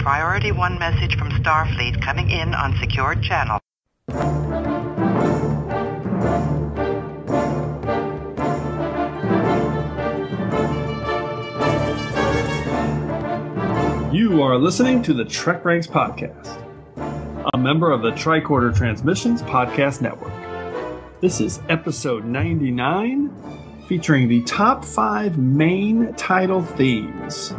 Priority 1 message from Starfleet coming in on secured channel. You are listening to the TrekRanks podcast, a member of the Tricorder Transmissions Podcast Network. This is episode 99, featuring the top 5 main title themes.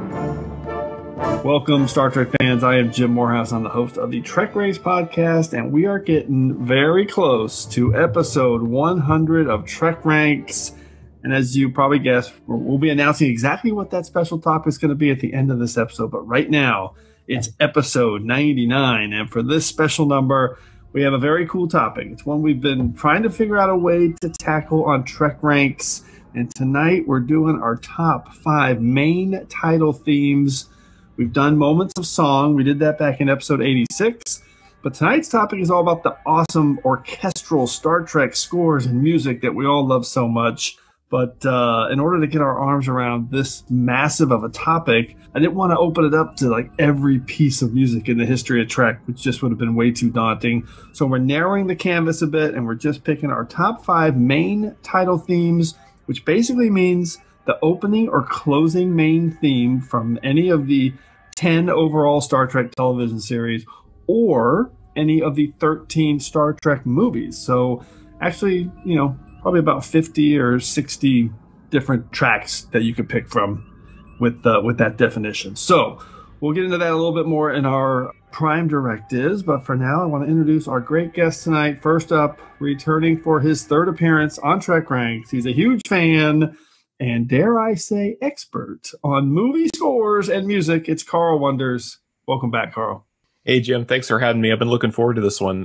Welcome, Star Trek fans. I am Jim Moorhouse. I'm the host of the TrekRanks podcast, and we are getting very close to episode 100 of TrekRanks. And as you probably guessed, we'll be announcing exactly what that special topic is going to be at the end of this episode. But right now, it's episode 99. And for this special number, we have a very cool topic. It's one we've been trying to figure out a way to tackle on TrekRanks. And tonight, we're doing our top 5 main title themes. We've done Moments of Song. We did that back in episode 86. But tonight's topic is all about the awesome orchestral Star Trek scores and music that we all love so much. But in order to get our arms around this massive of a topic, I didn't want to open it up to like every piece of music in the history of Trek, which just would have been way too daunting. So we're narrowing the canvas a bit, and we're just picking our top 5 main title themes, which basically means the opening or closing main theme from any of the 10 overall Star Trek television series or any of the 13 Star Trek movies. So actually, probably about 50 or 60 different tracks that you could pick from with that definition. So we'll get into that a little bit more in our Prime Directives. But for now, I want to introduce our great guest tonight. First up, returning for his 3rd appearance on TrekRanks. He's a huge fan and, dare I say, expert on movie scores and music. It's Carl Wonders. Welcome back, Carl. Hey, Jim. Thanks for having me. I've been looking forward to this one.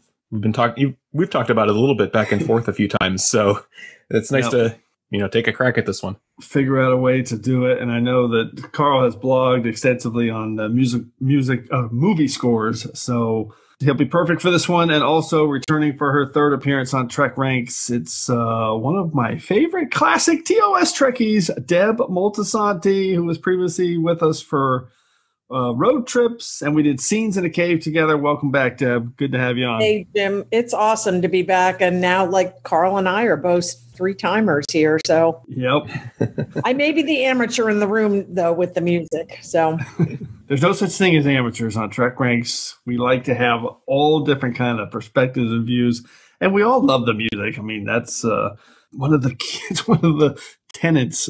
We've talked about it a little bit back and forth a few times, so it's nice to take a crack at this one. Figure out a way to do it, and I know that Carl has blogged extensively on movie scores, so he'll be perfect for this one. And also returning for her 3rd appearance on TrekRanks, it's one of my favorite classic TOS Trekkies, Deb Moltisanti, who was previously with us for road trips, and we did Scenes in a Cave together. Welcome back, Deb. Good to have you on. Hey, Jim. It's awesome to be back. And now, Carl and I are both 3-timers here. So, yep. I may be the amateur in the room, though, with the music. So, there's no such thing as amateurs on TrekRanks. We like to have all different kind of perspectives and views, and we all love the music. I mean, that's one of the tenets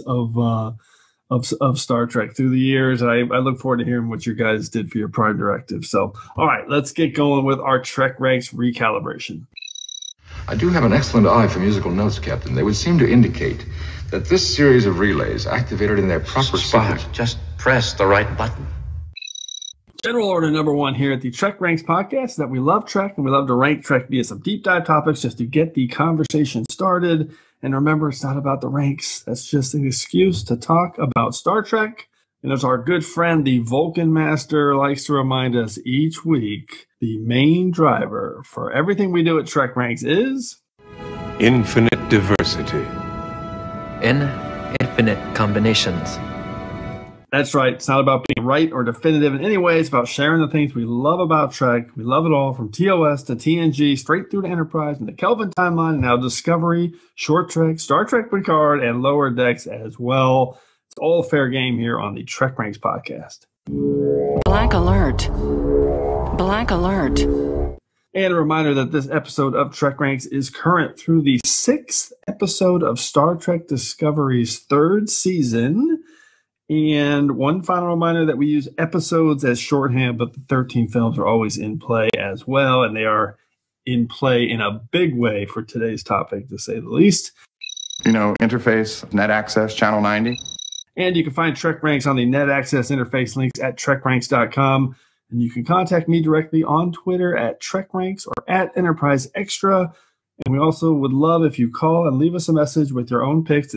of Star Trek through the years. I look forward to hearing what you guys did for your Prime Directive. So, all right, let's get going with our TrekRanks recalibration. I do have an excellent eye for musical notes, Captain. They would seem to indicate that this series of relays activated in their proper spot. Just press the right button. General order number 1 here at the TrekRanks podcast is that we love Trek and we love to rank Trek via some deep dive topics just to get the conversation started. And remember, it's not about the ranks. That's just an excuse to talk about Star Trek. And as our good friend, the Vulcan Master, likes to remind us each week, the main driver for everything we do at TrekRanks is infinite diversity. In infinite combinations. That's right. It's not about being right or definitive in any way. It's about sharing the things we love about Trek. We love it all, from TOS to TNG, straight through to Enterprise, and the Kelvin timeline, and now Discovery, Short Trek, Star Trek Picard, and Lower Decks as well. It's all fair game here on the TrekRanks podcast. Black alert. Black alert. And a reminder that this episode of TrekRanks is current through the 6th episode of Star Trek Discovery's 3rd season. And one final reminder that we use episodes as shorthand, but the 13 films are always in play as well. And they are in play in a big way for today's topic, to say the least. Interface, net access, channel 90. And you can find TrekRanks on the net access interface links at TrekRanks.com. And you can contact me directly on Twitter at TrekRanks or at Enterprise Extra. And we also would love if you call and leave us a message with your own picks at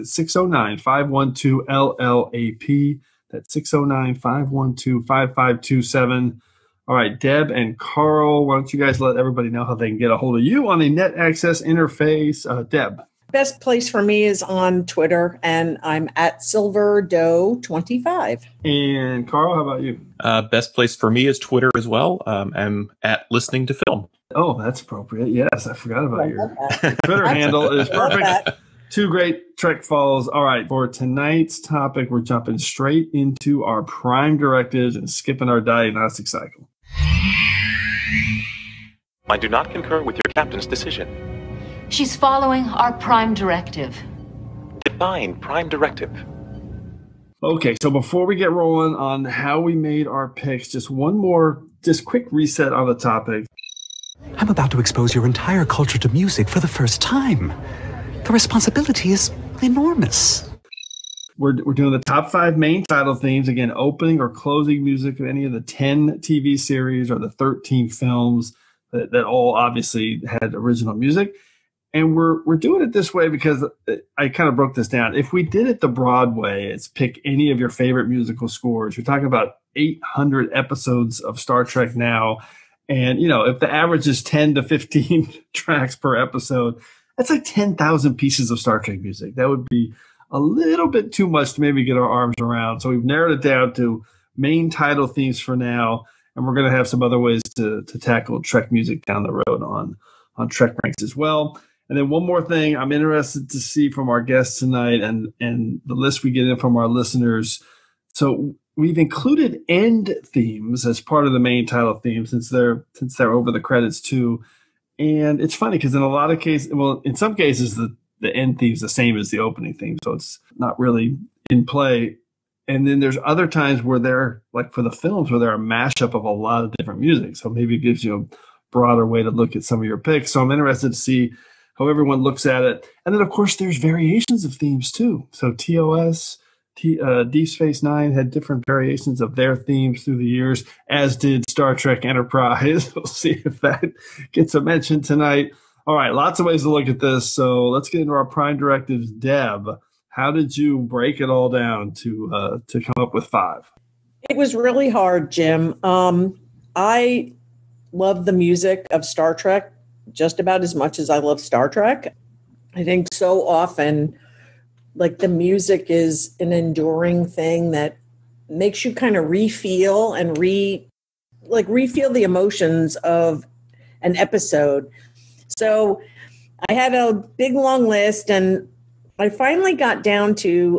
609-512-LLAP. That's 609-512-5527. All right, Deb and Carl, why don't you guys let everybody know how they can get a hold of you on the net access interface? Deb. Best place for me is on Twitter, and I'm at SilverDoe25. And Carl, how about you? Best place for me is Twitter as well. I'm at Listening to Film. Oh, that's appropriate. Yes, I forgot about your Twitter handle. Is perfect. Two great Trek follows. All right, for tonight's topic, we're jumping straight into our Prime Directives and skipping our diagnostic cycle. I do not concur with your captain's decision. She's following our Prime Directive. Define Prime Directive. Okay, so before we get rolling on how we made our picks, just quick reset on the topic. I'm about to expose your entire culture to music for the first time. The responsibility is enormous. We're doing the top 5 main title themes. Again, opening or closing music of any of the 10 TV series or the 13 films that all obviously had original music. And we're doing it this way because I kind of broke this down. If we did it the Broadway, it's pick any of your favorite musical scores. You're talking about 800 episodes of Star Trek now. And, if the average is 10 to 15 tracks per episode, that's like 10,000 pieces of Star Trek music. That would be a little bit too much to maybe get our arms around. So we've narrowed it down to main title themes for now. And we're going to have some other ways to tackle Trek music down the road on TrekRanks as well. And then one more thing I'm interested to see from our guests tonight and the list we get in from our listeners. So we've included end themes as part of the main title theme since they're over the credits too. And it's funny because in a lot of cases, well, in some cases, the end theme is the same as the opening theme. So it's not really in play. And then there's other times where they're like for the films where they're a mashup of a lot of different music. So maybe it gives you a broader way to look at some of your picks. So I'm interested to see how everyone looks at it. And then, of course, there's variations of themes too. So TOS, Deep Space Nine had different variations of their themes through the years, as did Star Trek Enterprise. We'll see if that gets a mention tonight. All right, lots of ways to look at this. So let's get into our Prime Directives. Deb, how did you break it all down to come up with 5? It was really hard, Jim. I love the music of Star Trek just about as much as I love Star Trek. I think so often, like the music is an enduring thing that makes you kind of re-feel and re-feel the emotions of an episode. So I had a big long list and I finally got down to,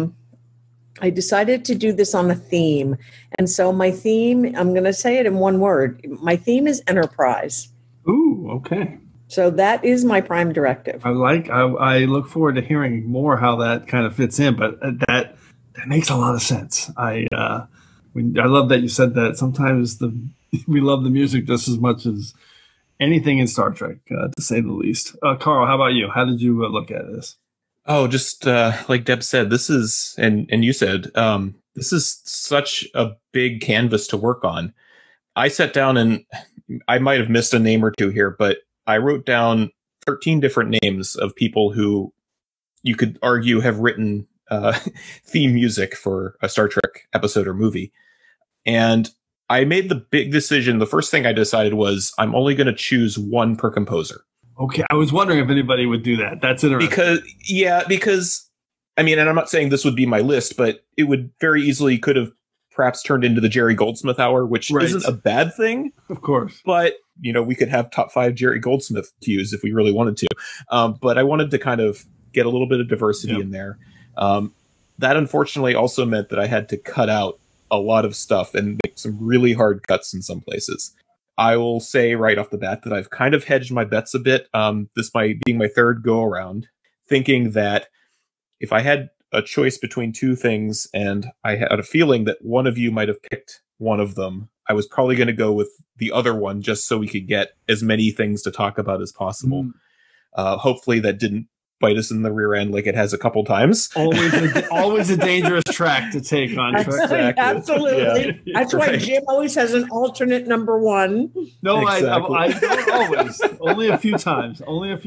I decided to do this on a theme. And so my theme, I'm going to say it in one word. My theme is Enterprise. Ooh, okay. So that is my Prime Directive. I look forward to hearing more how that kind of fits in, but that makes a lot of sense. I love that you said that. Sometimes we love the music just as much as anything in Star Trek, to say the least. Carl, how about you? How did you look at this? Oh, just like Deb said, this is, and you said, this is such a big canvas to work on. I sat down and I might have missed a name or two here, but I wrote down 13 different names of people who you could argue have written theme music for a Star Trek episode or movie. And I made the big decision. The first thing I decided was I'm only going to choose one per composer. Okay. I was wondering if anybody would do that. That's interesting. Because I mean, and I'm not saying this would be my list, but it would very easily could have perhaps turned into the Jerry Goldsmith hour, which isn't a bad thing. Of course. But, we could have top 5 Jerry Goldsmith cues if we really wanted to. But I wanted to kind of get a little bit of diversity in there. That unfortunately also meant that I had to cut out a lot of stuff and make some really hard cuts in some places. I will say right off the bat that I've kind of hedged my bets a bit. This being my third go around, thinking that if I had a choice between two things and I had a feeling that one of you might have picked one of them, I was probably going to go with the other one just so we could get as many things to talk about as possible. Hopefully that didn't bite us in the rear end like it has a couple times. Always a dangerous track to take on. Exactly. Absolutely. Yeah. That's why Jim always has an alternate number 1. No, exactly. I don't always. Only a few times.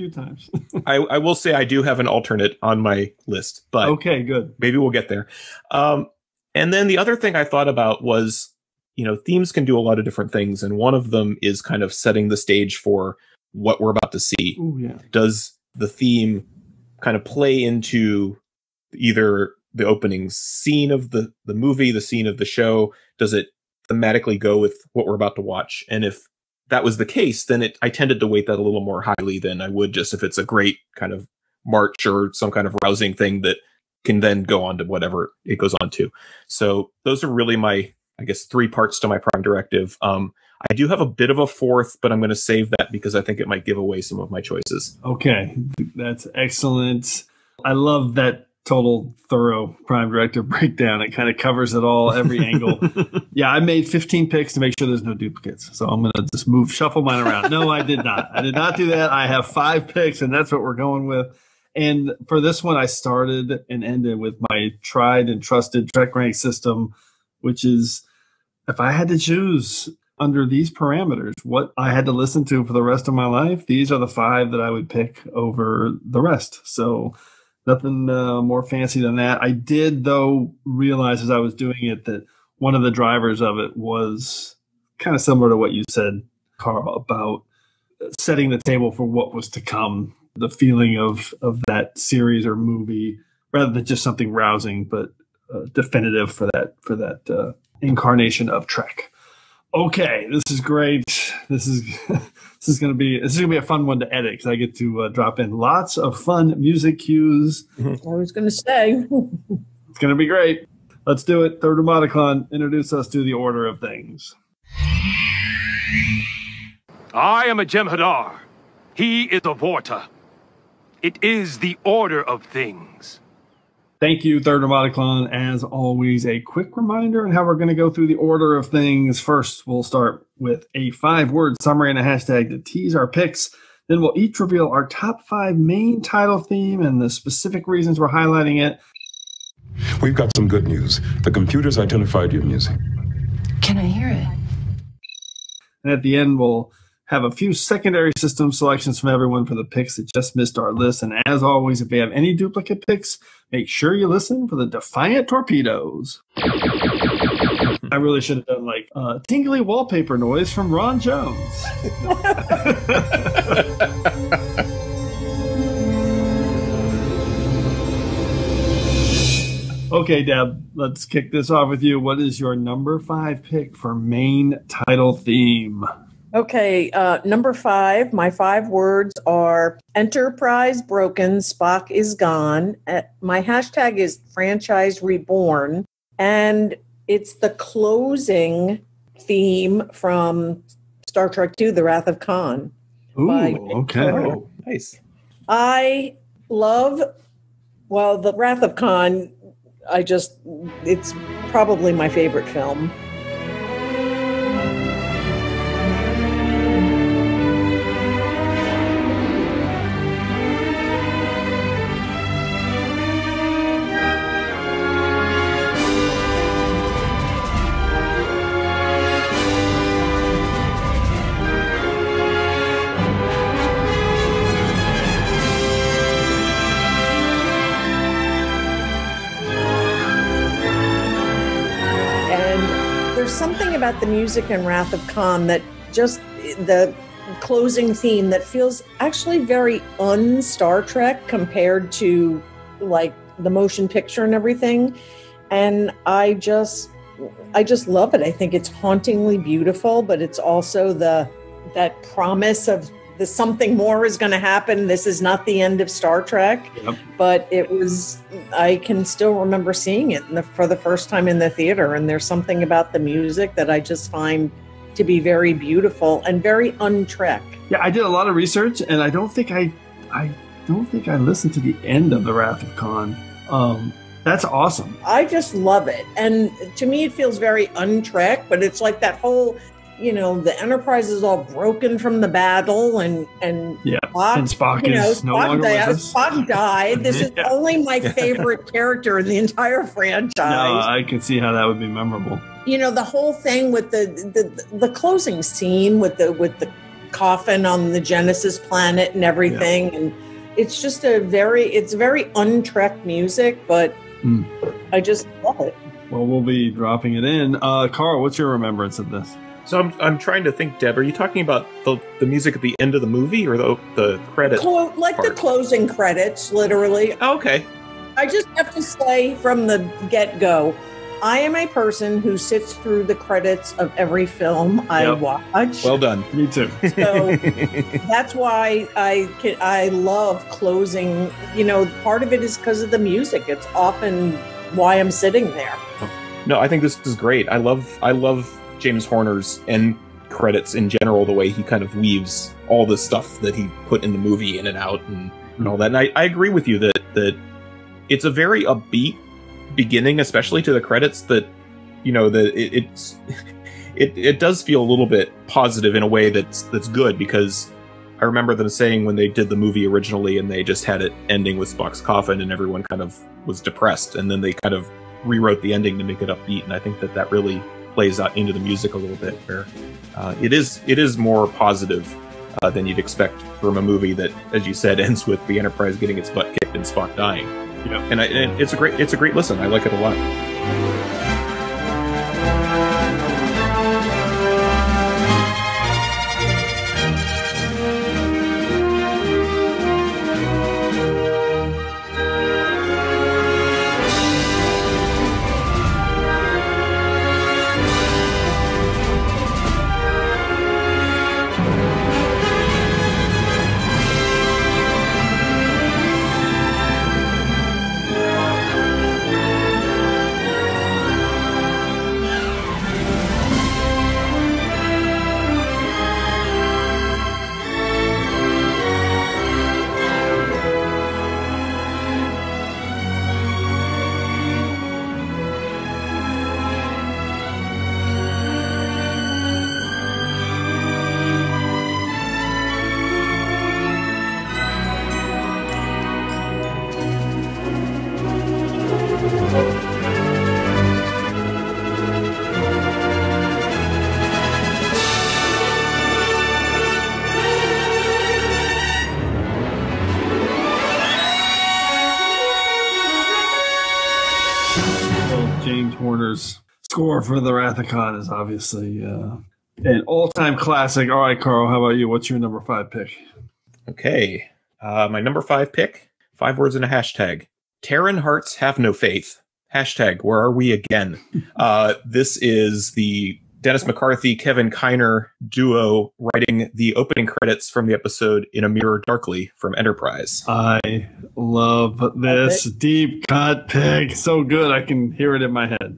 I will say I do have an alternate on my list, but okay, good. Maybe we'll get there. And then the other thing I thought about was, themes can do a lot of different things, and one of them is kind of setting the stage for what we're about to see. Ooh, yeah. Does the theme kind of play into either the opening scene of the movie, the scene of the show? Does it thematically go with what we're about to watch? And if that was the case, then I tended to weight that a little more highly than I would just if it's a great kind of march or some kind of rousing thing that can then go on to whatever it goes on to. So those are really my, I guess, 3 parts to my Prime Directive. I do have a bit of a 4th, but I'm going to save that because I think it might give away some of my choices. Okay, that's excellent. I love that total thorough Prime Directive breakdown. It kind of covers it all, every angle. Yeah, I made 15 picks to make sure there's no duplicates. So I'm going to just shuffle mine around. No, I did not. I did not do that. I have 5 picks, and that's what we're going with. And for this one, I started and ended with my tried and trusted TrekRanks system, which is, if I had to choose under these parameters what I had to listen to for the rest of my life, these are the 5 that I would pick over the rest. So nothing more fancy than that. I did, though, realize as I was doing it that one of the drivers of it was kind of similar to what you said, Carl, about setting the table for what was to come, the feeling of that series or movie, rather than just something rousing, but definitive for that incarnation of Trek. Okay, this is great. This is gonna be a fun one to edit because I get to drop in lots of fun music cues. I was gonna say it's gonna be great. Let's do it. Third Emoticon, introduce us to the order of things. I am a Jem'Hadar. He is a Vorta. It is the order of things. Thank you, Third Emoticon. As always, a quick reminder on how we're going to go through the order of things. First, we'll start with a 5-word summary and a hashtag to tease our picks. Then we'll each reveal our top 5 main title theme and the specific reasons we're highlighting it. We've got some good news. The computer's identified your music. Can I hear it? And at the end, we'll have a few secondary system selections from everyone for the picks that just missed our list. And as always, if you have any duplicate picks, make sure you listen for the Defiant Torpedoes. I really should have done like tingly wallpaper noise from Ron Jones. Okay, Deb, let's kick this off with you. What is your number 5 pick for main title theme? Okay, number 5, my 5 words are Enterprise broken, Spock is gone. My hashtag is franchise reborn, and it's the closing theme from Star Trek II, The Wrath of Khan. Ooh, okay. Oh, nice. I love, The Wrath of Khan, it's probably my favorite film. Something about the music in Wrath of Khan that just the closing theme that feels actually very un-Star Trek compared to like the motion picture and everything. And I just love it. I think it's hauntingly beautiful, but it's also that promise of the something more is going to happen. This is not the end of Star Trek. Yep. But I can still remember seeing it for the first time in the theater. And there's something about the music that I just find to be very beautiful and very un-Trek. Yeah, I did a lot of research, and I don't think I listened to the end of The Wrath of Khan. That's awesome. I just love it. And to me, it feels very un-Trek, but it's like that whole, the Enterprise is all broken from the battle, and Spock is no longer with us. Spock died. This is only my favorite character in the entire franchise. No, I can see how that would be memorable. The whole thing with the closing scene with the coffin on the Genesis planet and everything, and it's just very un-Trek music, but I just love it. Well, we'll be dropping it in. Carl, what's your remembrance of this? So I'm trying to think, Deb, are you talking about the music at the end of the movie or the credits? The closing credits, literally. Oh, okay. I just have to say from the get-go, I am a person who sits through the credits of every film I watch. Well done. Me too. So that's why I love closing. You know, part of it is because of the music. It's often why I'm sitting there. No, I think this is great. I love James Horner's end credits in general, the way he kind of weaves all the stuff that he put in the movie in and out and all that. And I agree with you that it's a very upbeat beginning, especially to the credits, that, you know, that it does feel a little bit positive in a way that's good, because I remember them saying when they did the movie originally and they just had it ending with Spock's coffin and everyone kind of was depressed, and then they kind of rewrote the ending to make it upbeat, and I think that really plays out into the music a little bit, where it is more positive than you'd expect from a movie that, as you said, ends with the Enterprise getting its butt kicked and Spock dying. Yeah. And it's a great listen. I like it a lot. Score for the Wrath of Khan is obviously an all-time classic. All right, Carl, how about you? What's your number 5 pick? Okay, my number 5 pick, 5 words and a hashtag. Terran hearts have no faith. Hashtag, where are we again? This is the Dennis McCarthy, Kevin Kiner duo writing the opening credits from the episode In a Mirror Darkly from Enterprise. I love this deep cut pick. So good. I can hear it in my head.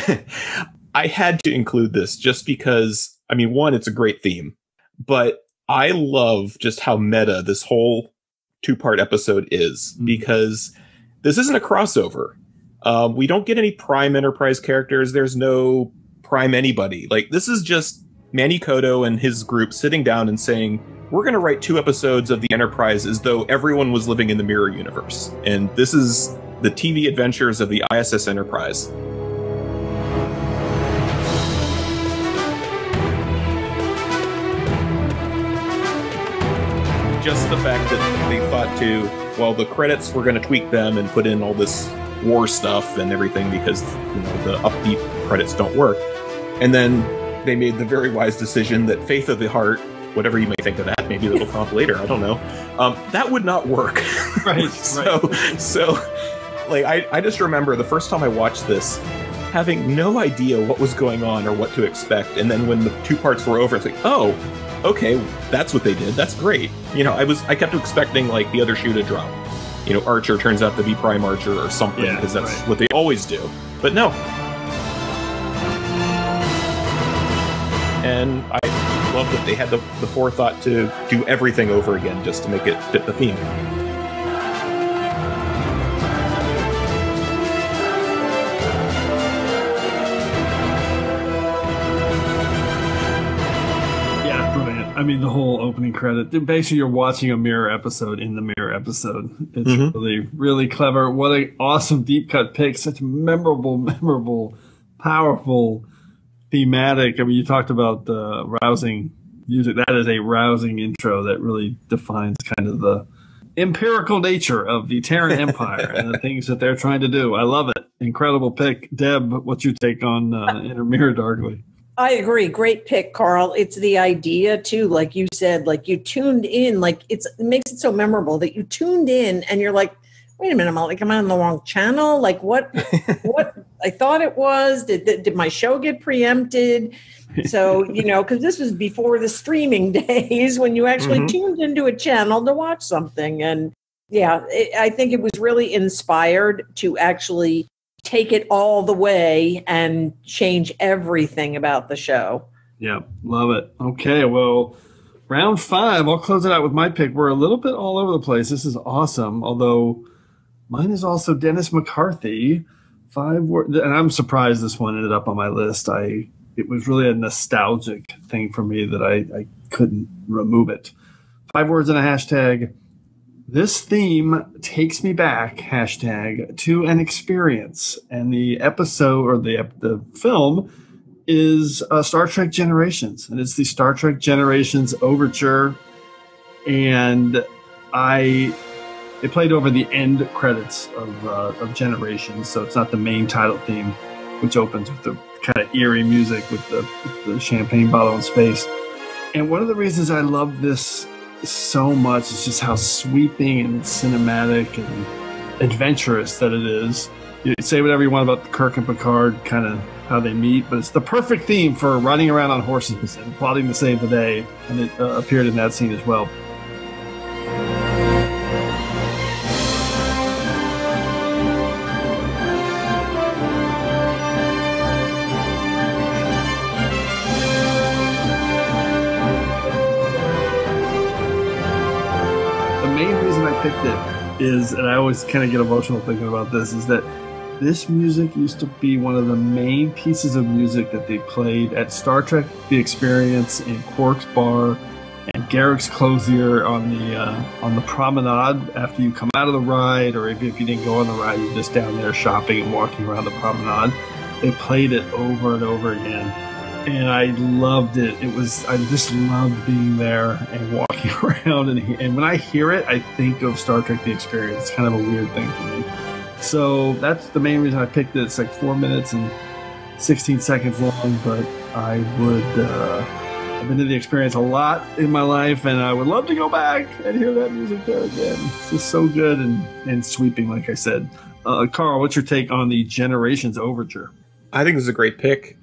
I had to include this just because, I mean, one, it's a great theme, but I love just how meta this whole 2-part episode is, because this isn't a crossover. We don't get any Prime Enterprise characters. There's no Prime anybody. Like, this is just Manny Koto and his group sitting down and saying, we're going to write 2 episodes of the Enterprise as though everyone was living in the Mirror universe. And this is the TV adventures of the ISS Enterprise. Just the fact that they thought the credits, we're going to tweak them and put in all this war stuff and everything because, you know, the upbeat credits don't work. And then they made the very wise decision that Faith of the Heart, whatever you may think of that, maybe it'll come up later, I don't know, that would not work. Right. So like, I just remember the first time I watched this, having no idea what was going on or what to expect. And then when the 2 parts were over, it's like, oh, okay, that's what they did. That's great. You know, I kept expecting like the other shoe to drop. You know, Archer turns out to be Prime Archer or something, because that's what they always do. But no. And I love that they had the forethought to do everything over again just to make it fit the theme. Yeah, brilliant. I mean, the whole opening credit. Basically, you're watching a Mirror episode in the Mirror episode. It's really, really clever. What an awesome deep cut pick. Such memorable, powerful, thematic. I mean, you talked about the rousing music. That is a rousing intro that really defines kind of the empirical nature of the Terran Empire and the things that they're trying to do. I love it. Incredible pick. Deb, what's your take on In a Mirror Darkly? I agree. Great pick, Carl. It's the idea too, like you said, like you tuned in, like it makes it so memorable that you tuned in and you're like, wait a minute, am I on the wrong channel? Like what I thought it was, did my show get preempted? So, because this was before the streaming days when you actually tuned into a channel to watch something. And yeah, I think it was really inspired to actually take it all the way and change everything about the show. Yeah, love it. Okay, well, round 5, I'll close it out with my pick. We're a little bit all over the place. This is awesome, although mine is also Dennis McCarthy. 5 words, and I'm surprised this one ended up on my list. It was really a nostalgic thing for me that I couldn't remove it. 5 words and a hashtag. This theme takes me back, hashtag, to an experience. And the episode or the film is Star Trek Generations. And it's the Star Trek Generations overture. And it played over the end credits of Generations. So it's not the main title theme, which opens with the kind of eerie music with the champagne bottle in space. And one of the reasons I love this so much is just how sweeping and cinematic and adventurous that it is. You say whatever you want about Kirk and Picard, kind of how they meet, but it's the perfect theme for riding around on horses and plotting to save the day, and it appeared in that scene as well. Picked it is, and I always kind of get emotional thinking about this, is that this music used to be one of the main pieces of music that they played at Star Trek The Experience in Quark's Bar and Garrick's Clothier on the promenade after you come out of the ride, or if you didn't go on the ride, you're just down there shopping and walking around the promenade. They played it over and over again. And I loved it. I just loved being there and walking around. And when I hear it, I think of Star Trek The Experience. It's kind of a weird thing for me. So that's the main reason I picked it. It's like 4 minutes and 16 seconds long, but I've been to The Experience a lot in my life, and I would love to go back and hear that music there again. It's just so good and sweeping, like I said. Carl, what's your take on the Generations overture? I think this is a great pick.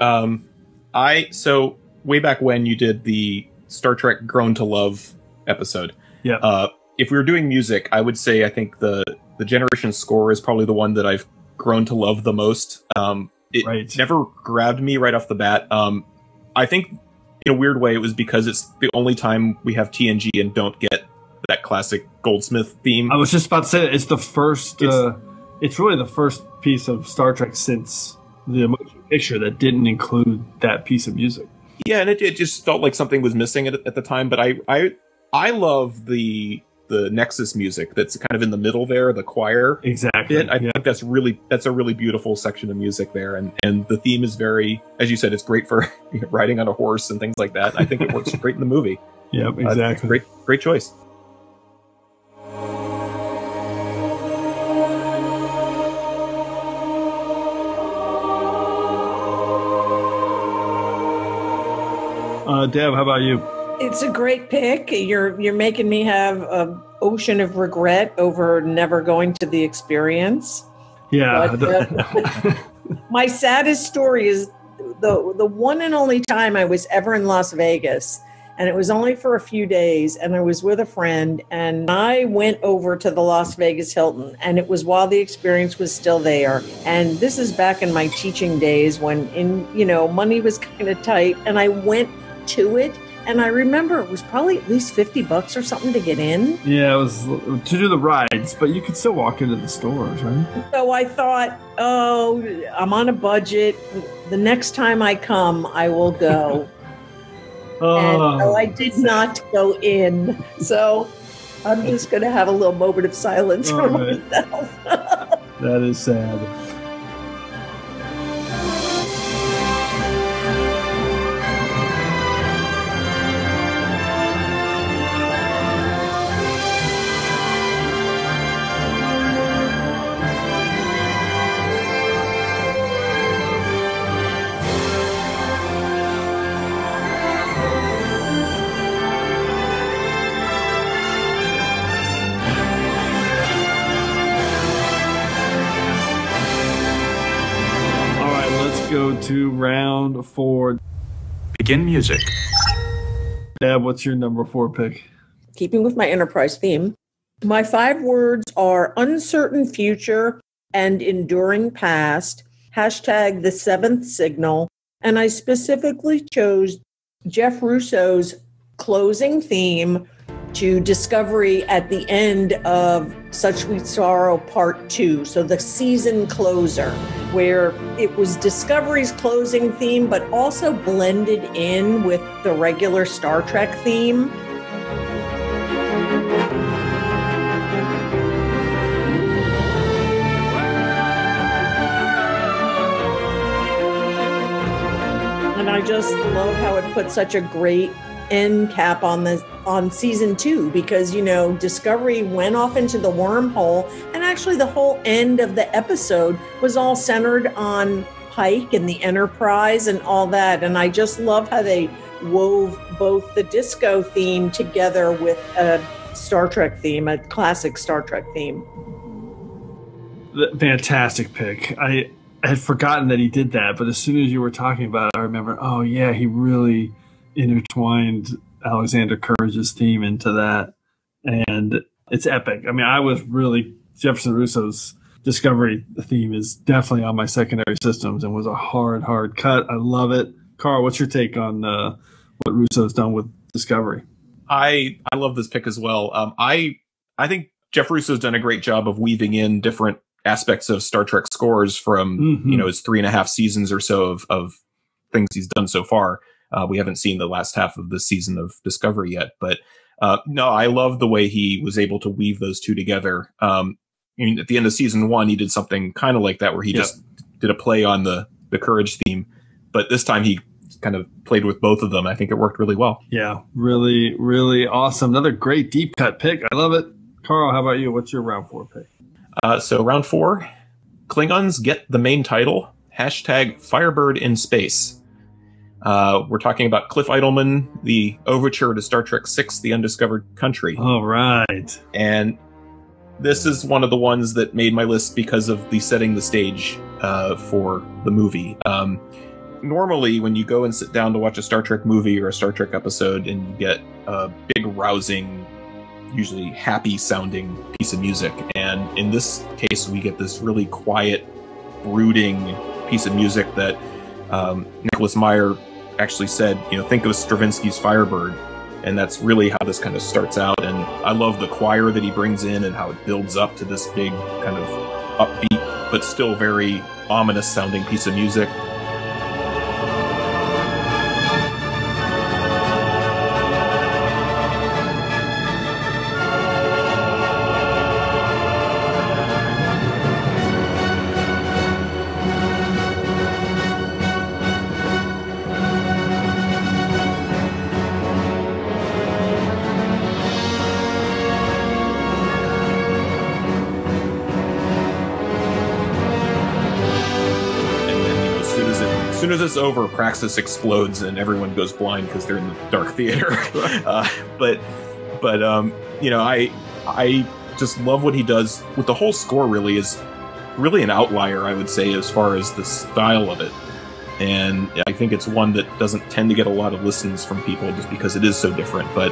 So way back when you did the Star Trek Grown to Love episode, if we were doing music, I would say I think the Generation score is probably the one that I've grown to love the most. It never grabbed me right off the bat. I think in a weird way it was because it's the only time we have TNG and don't get that classic Goldsmith theme. I was just about to say that it's the first. It's really the first piece of Star Trek since the motion picture that didn't include that piece of music. Yeah, and it just felt like something was missing at the time. But I love the Nexus music that's kind of in the middle there, the choir. Exactly. I think that's a really beautiful section of music there, and the theme is very, as you said, it's great for riding on a horse and things like that. I think it works great in the movie. Yep, exactly. Great choice. Deb, how about you? It's a great pick. You're making me have an ocean of regret over never going to The Experience. Yeah. But, my saddest story is the one and only time I was ever in Las Vegas, and it was only for a few days, and I was with a friend, and I went over to the Las Vegas Hilton, and it was while The Experience was still there. And this is back in my teaching days when money was kind of tight, and I went to it, and I remember it was probably at least $50 or something to get in. Yeah, it was to do the rides, but you could still walk into the stores, right? So I thought, I'm on a budget. The next time I come, I will go. And so I did not go in. So I'm just going to have a little moment of silence for myself. That is sad. to round 4. Begin music. Deb, what's your number 4 pick? Keeping with my Enterprise theme, my 5 words are uncertain future and enduring past, hashtag the seventh signal, and I specifically chose Jeff Russo's closing theme to Discovery at the end of Such Sweet Sorrow Part 2, so the season closer, where it was Discovery's closing theme, but also blended in with the regular Star Trek theme. And I just love how it put such a great end cap on season 2, because Discovery went off into the wormhole, and actually the whole end of the episode was all centered on Pike and the Enterprise and all that. And I just love how they wove both the disco theme together with a Star Trek theme, a classic Star Trek theme. Fantastic pick. I had forgotten that he did that, but as soon as you were talking about it, I remember, oh yeah, he really intertwined Alexander Courage's theme into that, and it's epic. I mean, I was really Jefferson Russo's Discovery theme is definitely on my secondary systems and was a hard cut. I love it. Carl, what's your take on what Russo's done with Discovery? I love this pick as well. I think Jeff Russo's done a great job of weaving in different aspects of Star Trek scores from his 3.5 seasons or so of things he's done so far. We haven't seen the last half of the season of Discovery yet, but no, I love the way he was able to weave those two together. I mean, at the end of season 1, he did something kind of like that, where he just did a play on the Courage theme, but this time he kind of played with both of them. I think it worked really well. Yeah, really, really awesome. Another great deep cut pick. I love it. Carl, how about you? What's your round 4 pick? So round 4, Klingons get the main title, hashtag Firebird in Space. We're talking about Cliff Idleman, the overture to Star Trek VI, The Undiscovered Country. All right. And this is one of the ones that made my list because of the setting the stage for the movie. Normally, when you go and sit down to watch a Star Trek movie or a Star Trek episode and you get a big, rousing, usually happy-sounding piece of music, and in this case, we get this really quiet, brooding piece of music that Nicholas Meyer actually said, think of Stravinsky's Firebird, and that's really how this kind of starts out. And I love the choir that he brings in and how it builds up to this big kind of upbeat but still very ominous sounding piece of music. As soon as it's over, Praxis explodes and everyone goes blind because they're in the dark theater. I just love what he does with the whole score. Really is really an outlier, I would say, as far as the style of it. And I think it's one that doesn't tend to get a lot of listens from people just because it is so different. But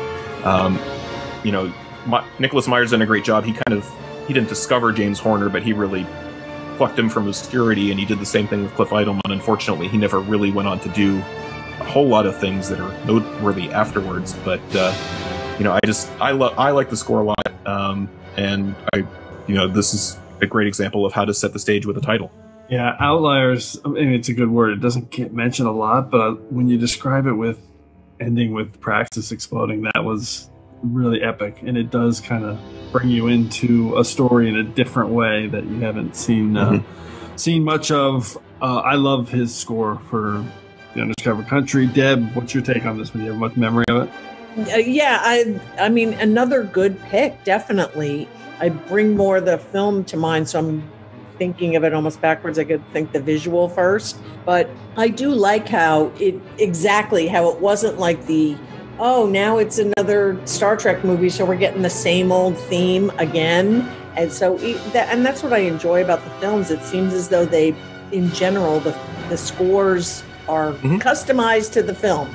Nicholas Meyer's done a great job. He didn't discover James Horner, but he really plucked him from obscurity, and he did the same thing with Cliff Idleman. Unfortunately, he never really went on to do a whole lot of things that are noteworthy afterwards. But I like the score a lot, and this is a great example of how to set the stage with a title. Yeah, outliers. I mean, it's a good word. It doesn't get mentioned a lot, but when you describe it with ending with Praxis exploding, that was really epic, and it does kind of bring you into a story in a different way that you haven't seen much of. I love his score for The Undiscovered Country. Deb, what's your take on this one? Do you have much memory of it? I mean, another good pick, definitely. I bring more the film to mind, so I'm thinking of it almost backwards. I could think the visual first, but I do like how it wasn't like now it's another Star Trek movie, so we're getting the same old theme again. And so, and that's what I enjoy about the films. It seems as though in general, the the scores are customized to the film.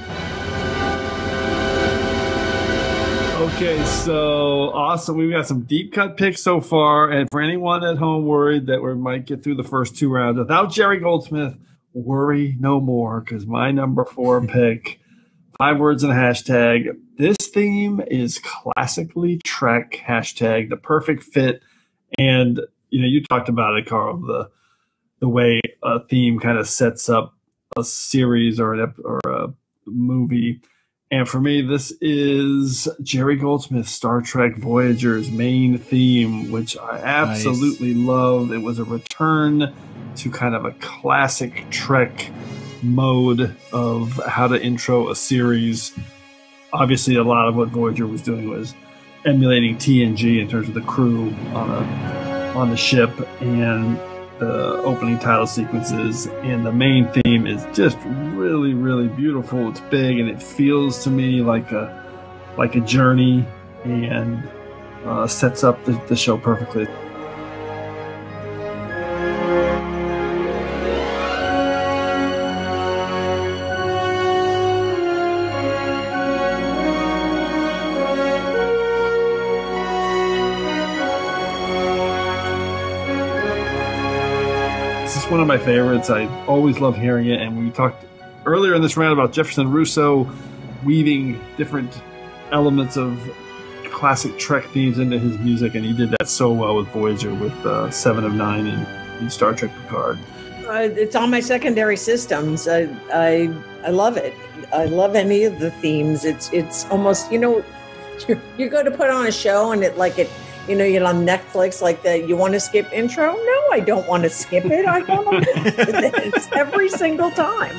Okay, so awesome. We've got some deep cut picks so far. And for anyone at home worried that we might get through the first 2 rounds without Jerry Goldsmith, worry no more, because my number 4 pick, 5 words and a hashtag. This theme is classically Trek, hashtag the perfect fit. And, you talked about it, Carl, the way a theme kind of sets up a series or a movie. And for me, this is Jerry Goldsmith's Star Trek Voyager's main theme, which I absolutely love. It was a return to kind of a classic Trek mode of how to intro a series. Obviously, a lot of what Voyager was doing was emulating TNG in terms of the crew on the ship and the opening title sequences, and the main theme is just really, really beautiful. It's big, and it feels to me like a journey, and sets up the show perfectly. One of my favorites. I always love hearing it, and we talked earlier in this round about Jefferson Russo weaving different elements of classic Trek themes into his music, and he did that so well with Voyager, with 7 of 9 and Star Trek Picard. It's on my secondary systems. I love it. I love any of the themes. It's almost, you go to put on a show and you're on Netflix, like you want to skip intro? No, I don't want to skip it. I want to listen to this every single time.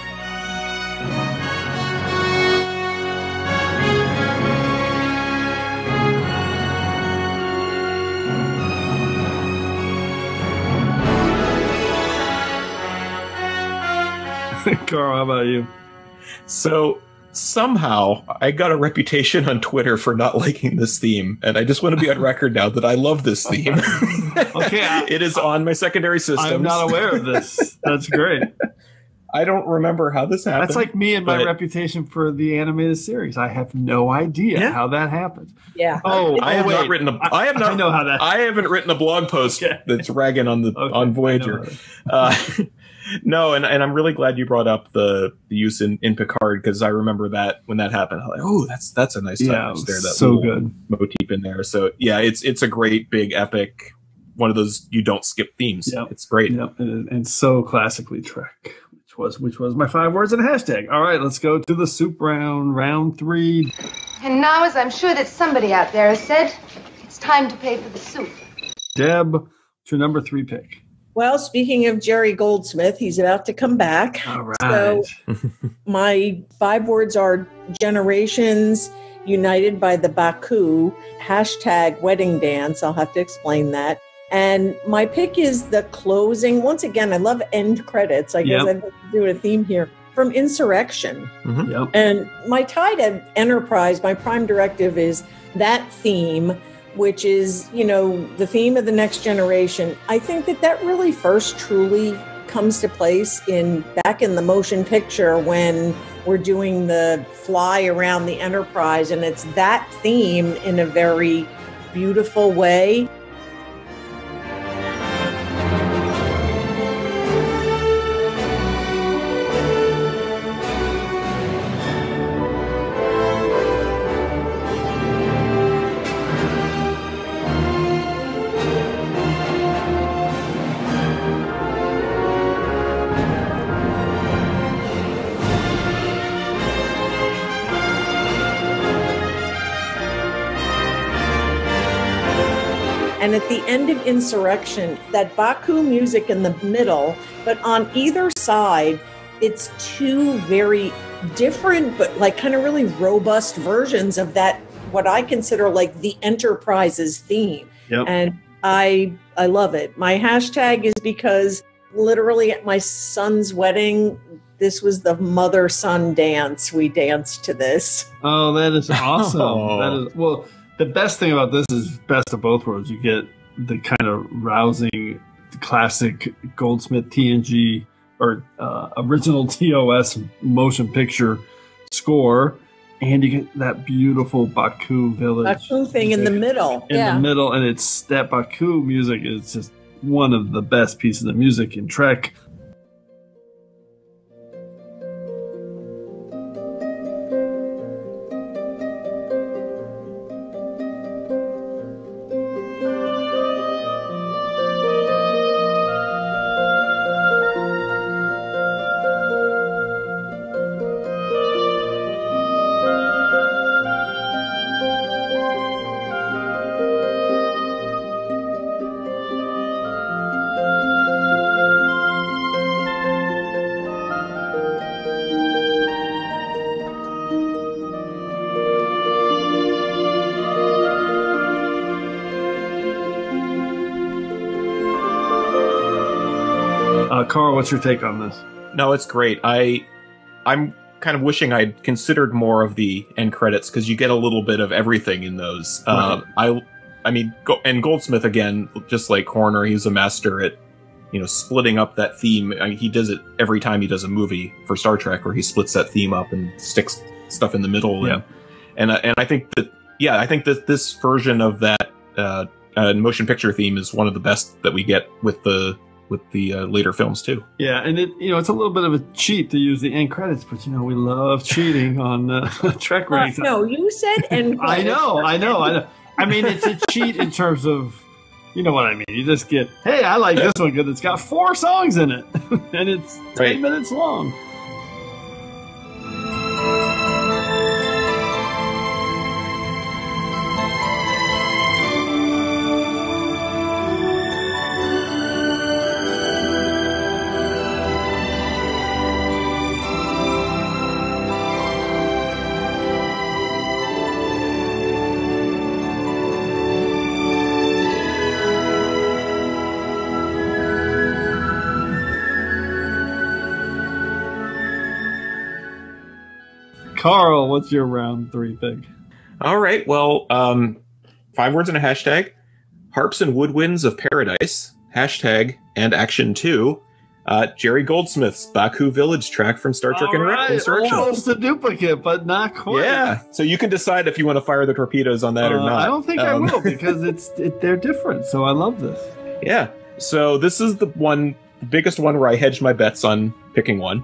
Carl, how about you? So somehow I got a reputation on Twitter for not liking this theme, and I just want to be on record now that I love this theme. Okay, it is on my secondary systems. I'm not aware of this. That's great. I don't remember how this happened. That's like me and my reputation for the animated series. I have no idea how that happened. Yeah. I have not written I know how that. I haven't written a blog post that's ragging on on Voyager. No, and I'm really glad you brought up the use in Picard, because I remember that when that happened, I was like, oh, that's a nice touch there. That's so good motif in there. So yeah, it's a great big epic, one of those you don't skip themes. Yep. It's great. Yep. And so classically Trek, which was my 5 words and a hashtag. All right, let's go to the soup round 3. And now, as I'm sure that somebody out there has said, it's time to pay for the soup. Deb, what's your number 3 pick? Well, speaking of Jerry Goldsmith, he's about to come back. All right. So my 5 words are generations united by the Baku, hashtag wedding dance. I'll have to explain that. And my pick is the closing. Once again, I love end credits. I guess I'm doing a theme here. From Insurrection. Mm-hmm. Yep. And my tie to Enterprise, my Prime Directive is that theme, which is, the theme of the next generation. I think that really first truly comes to place back in the motion picture when we're doing the fly around the Enterprise, and it's that theme in a very beautiful way. And at the end of Insurrection, that Baku music in the middle, but on either side, it's 2 very different, but kind of really robust versions of that, what I consider the Enterprise's theme. Yep. And I love it. My hashtag is because literally at my son's wedding, this was the mother-son dance. We danced to this. Oh, that is awesome. The best thing about this is best of both worlds. You get the kind of rousing classic Goldsmith TNG or original TOS motion picture score, and you get that beautiful Baku village. Baku thing in the middle. In the middle, and it's that Baku music is just one of the best pieces of music in Trek. Carl, what's your take on this? No, it's great. I'm kind of wishing I'd considered more of the end credits because you get a little bit of everything in those. Right. I mean, and Goldsmith again, just like Horner, he's a master at splitting up that theme. I mean, he does it every time he does a movie for Star Trek, where he splits that theme up and sticks stuff in the middle. Yeah. And I think that this version of that motion picture theme is one of the best that we get with the later films too. Yeah, and it's a little bit of a cheat to use the end credits, but we love cheating on TrekRanks. No, you said end credits. I know. I mean, it's a cheat in terms of, you know what I mean. You just get, hey, I like this one because it's got 4 songs in it, and it's 10 minutes long. Carl, what's your round 3 pick? All right. Well, 5 words and a hashtag. Harps and Woodwinds of Paradise. Hashtag and Action 2. Jerry Goldsmith's Baku Village track from Star Trek Insurrection. Almost a duplicate, but not quite. Yeah. So you can decide if you want to fire the torpedoes on that or not. I don't think I will because they're different. So I love this. Yeah. So this is the biggest one where I hedged my bets on picking one.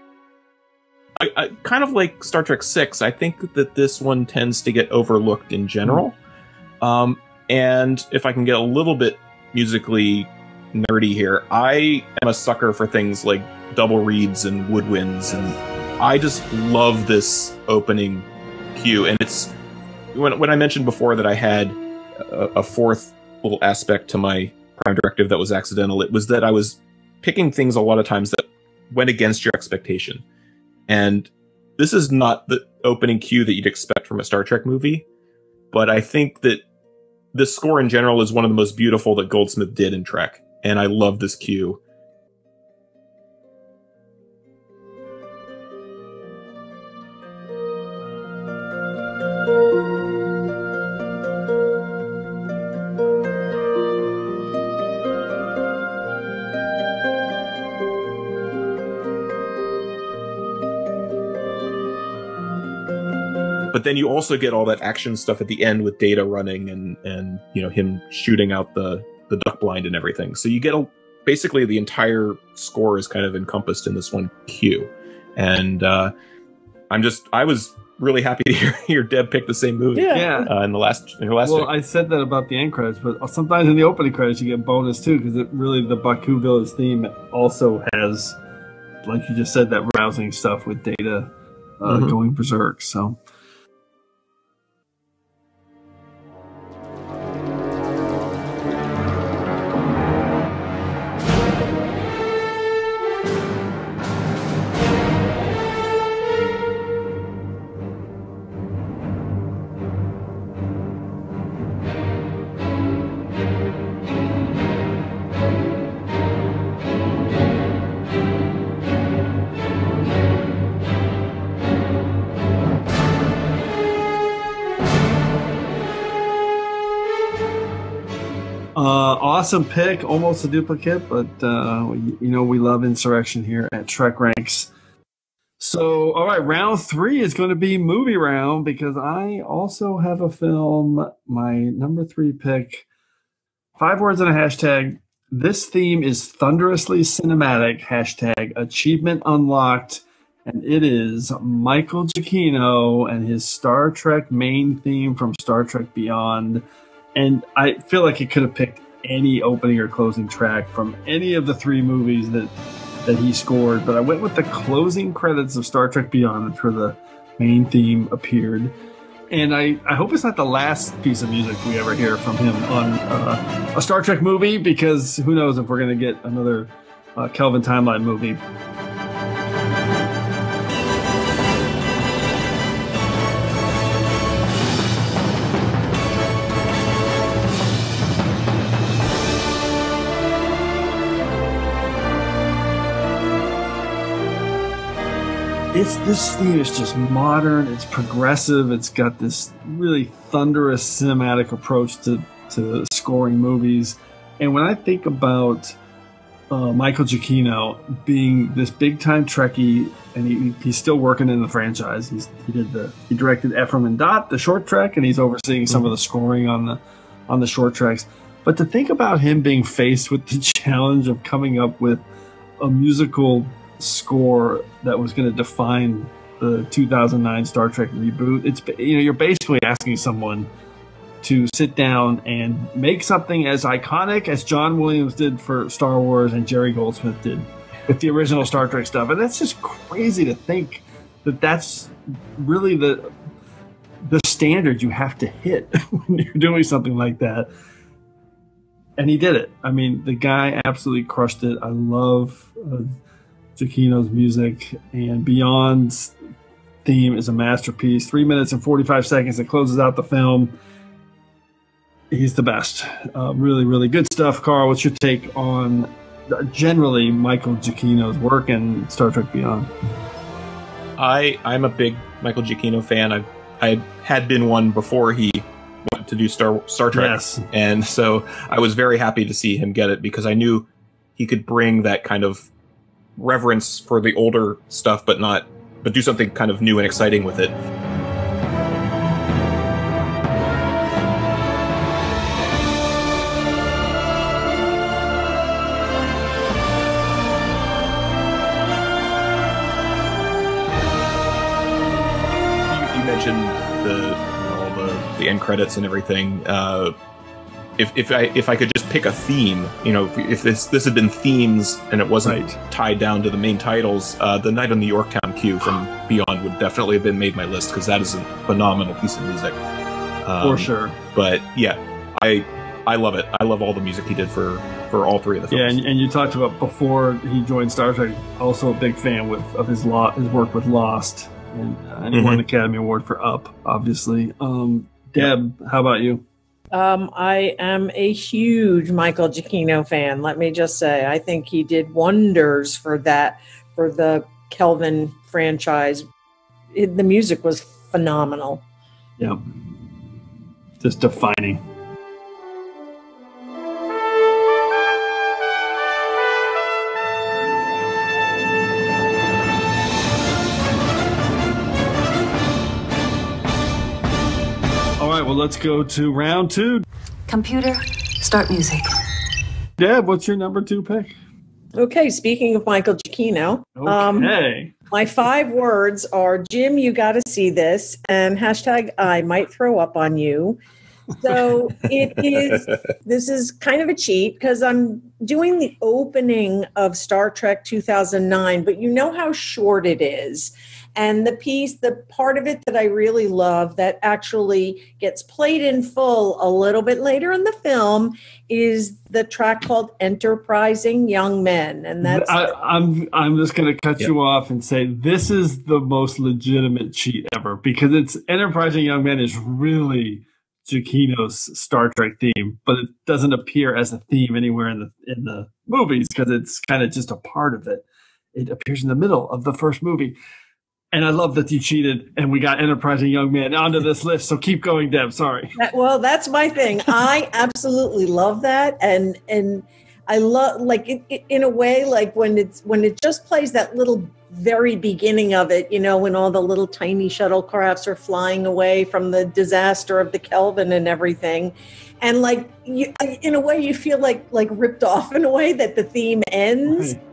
I kind of like Star Trek 6. I think that this one tends to get overlooked in general. And if I can get a little bit musically nerdy here, I am a sucker for things like double reeds and woodwinds, and I just love this opening cue. And it's when I mentioned before that I had a fourth little aspect to my Prime Directive that was accidental, it was that I was picking things a lot of times that went against your expectation. And this is not the opening cue that you'd expect from a Star Trek movie, but I think that this score in general is one of the most beautiful that Goldsmith did in Trek, and I love this cue. But then you also get all that action stuff at the end with Data running and him shooting out the duck blind and everything. So you get basically the entire score is kind of encompassed in this one cue. And I was really happy to hear Deb pick the same movie. Yeah. In the last. Well, week. I said that about the end credits, but sometimes in the opening credits you get bonus too, because the Baku Village theme also has, like you just said, that rousing stuff with Data going berserk. So. awesome pick, almost a duplicate, but we love Insurrection here at Trek Ranks. So, all right, round 3 is going to be movie round because I also have a film, my number 3 pick, 5 words and a hashtag. This theme is thunderously cinematic, hashtag achievement unlocked, and it is Michael Giacchino and his Star Trek main theme from Star Trek Beyond. And I feel like he could have picked any opening or closing track from any of the 3 movies that he scored, but I went with the closing credits of Star Trek Beyond. That's where the main theme appeared. And I hope it's not the last piece of music we ever hear from him on a Star Trek movie, because who knows if we're going to get another Kelvin Timeline movie. This theme is just modern, it's progressive, it's got this really thunderous cinematic approach to scoring movies. And when I think about Michael Giacchino being this big-time Trekkie, and he's still working in the franchise. He directed Ephraim and Dot, the short trek, and he's overseeing some of the scoring on the short treks. But to think about him being faced with the challenge of coming up with a musical score that was going to define the 2009 Star Trek reboot, you're basically asking someone to sit down and make something as iconic as John Williams did for Star Wars and Jerry Goldsmith did with the original Star Trek stuff. And that's just crazy to think that that's really the standard you have to hit when you're doing something like that. And he did it. I mean, the guy absolutely crushed it. I love Giacchino's music, and Beyond's theme is a masterpiece. 3 minutes and 45 seconds. It closes out the film. He's the best. Really, really good stuff. Carl, what's your take on generally Michael Giacchino's work and Star Trek Beyond? I'm a big Michael Giacchino fan. I had been one before he went to do Star Trek. Yes. And so I was very happy to see him get it, because I knew he could bring that kind of reverence for the older stuff, but do something kind of new and exciting with it. You mentioned the end credits and everything. If I could just pick a theme, if this had been themes and it wasn't tied down to the main titles, The Night on the Yorktown Queue from Beyond would definitely have been made my list, because that is a phenomenal piece of music. For sure. But yeah, I love it. I love all the music he did for all 3 of the films. Yeah, and you talked about before he joined Star Trek, also a big fan of his work with Lost, and he won an Academy Award for Up, obviously. Deb, how about you? I am a huge Michael Giacchino fan. Let me just say, I think he did wonders for the Kelvin franchise. The music was phenomenal. Yeah. Just defining. All right, well, let's go to round 2. Computer, start music. Deb, what's your number 2 pick? Okay, speaking of Michael Giacchino, my 5 words are, Jim, you got to see this, and hashtag I might throw up on you. So this is kind of a cheat, because I'm doing the opening of Star Trek 2009, but you know how short it is. And the part of it that I really love that actually gets played in full a little bit later in the film is the track called Enterprising Young Men. And that's I'm just going to cut you off and say this is the most legitimate cheat ever, because it's Enterprising Young Men is really Giacchino's Star Trek theme, but it doesn't appear as a theme anywhere in the movies, because it's kind of just a part of it. It appears in the middle of the first movie. And I love that you cheated and we got Enterprising Young Man onto this list. So keep going, Deb. Sorry. Well, that's my thing. I absolutely love that. And I love, like, in a way, like when it just plays that little very beginning of it, you know, when all the little tiny shuttlecrafts are flying away from the disaster of the Kelvin and everything. And like, in a way, you feel like ripped off in a way that the theme ends. Right.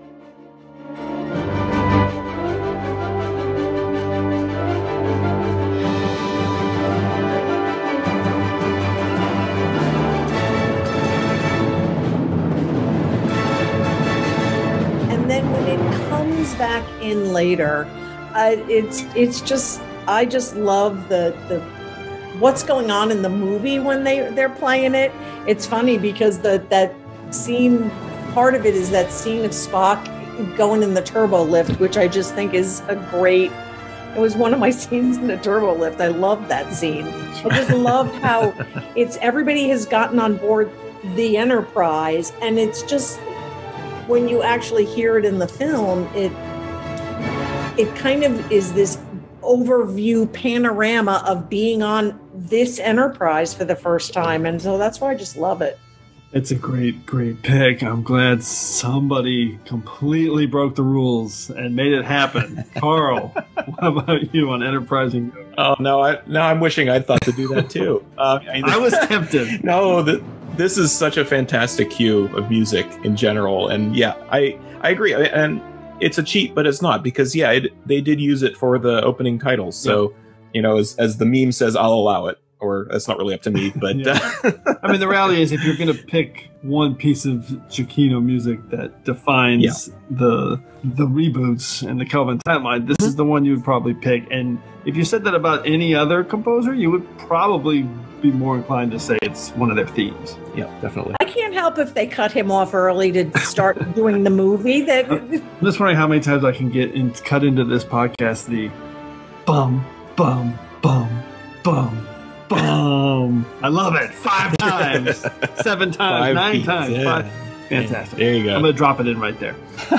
Back in later, it's just, I just love the what's going on in the movie when they're playing it. It's funny because that scene, part of it is that scene of Spock going in the turbo lift, which I just think is it was one of my scenes in the turbo lift. I love that scene. I just love how everybody has gotten on board the Enterprise, and it's just, when you actually hear it in the film, it kind of is this overview panorama of being on this Enterprise for the first time. And so that's why I just love it. It's a great, great pick. I'm glad somebody completely broke the rules and made it happen. Carl, what about you on Enterprising? Oh, no, I'm wishing I'd thought to do that too. I was tempted. No, this is such a fantastic cue of music in general. And yeah, I agree. And it's a cheat, but it's not, because they did use it for the opening titles. So, you know, as the meme says, I'll allow it. Or that's not really up to me, but I mean, the reality is, if you're going to pick one piece of Giacchino music that defines the reboots and the Kelvin timeline, this is the one you would probably pick. And if you said that about any other composer, you would probably be more inclined to say it's one of their themes. Yeah, definitely. I can't help if they cut him off early to start doing the movie. I'm just wondering how many times I can cut into this podcast the bum, bum, bum, bum. Boom. I love it. 5 times, 7 times, 9 beats, times. yeah. 5. Fantastic. There you go. I'm going to drop it in right there.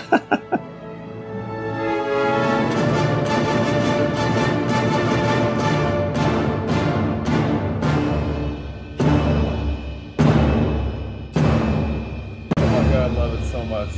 Oh my God, I love it so much.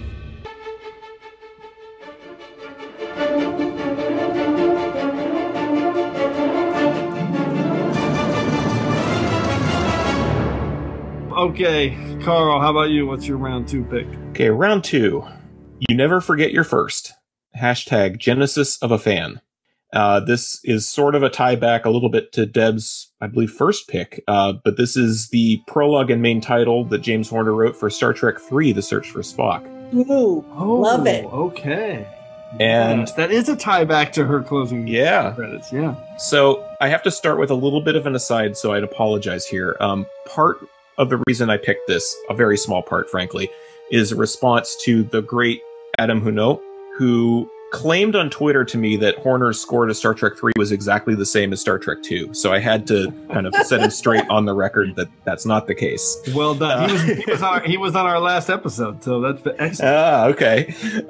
Okay, Carl, how about you? What's your round 2 pick? Okay, round 2. You never forget your first. # Genesis of a Fan. This is sort of a tie back a little bit to Deb's, I believe, first pick. But this is the prologue and main title that James Horner wrote for Star Trek III, The Search for Spock. Ooh, love it. Okay. And yes, that is a tie back to her closing credits. Yeah. So I have to start with a little bit of an aside, so I'd apologize here. Part of the reason I picked this, a very small part, frankly, is a response to the great Adam Huneau, who claimed on Twitter to me that Horner's score to Star Trek 3 was exactly the same as Star Trek 2. So I had to kind of set him straight on the record that that's not the case. Well done. He was on our last episode, so that's excellent. Okay.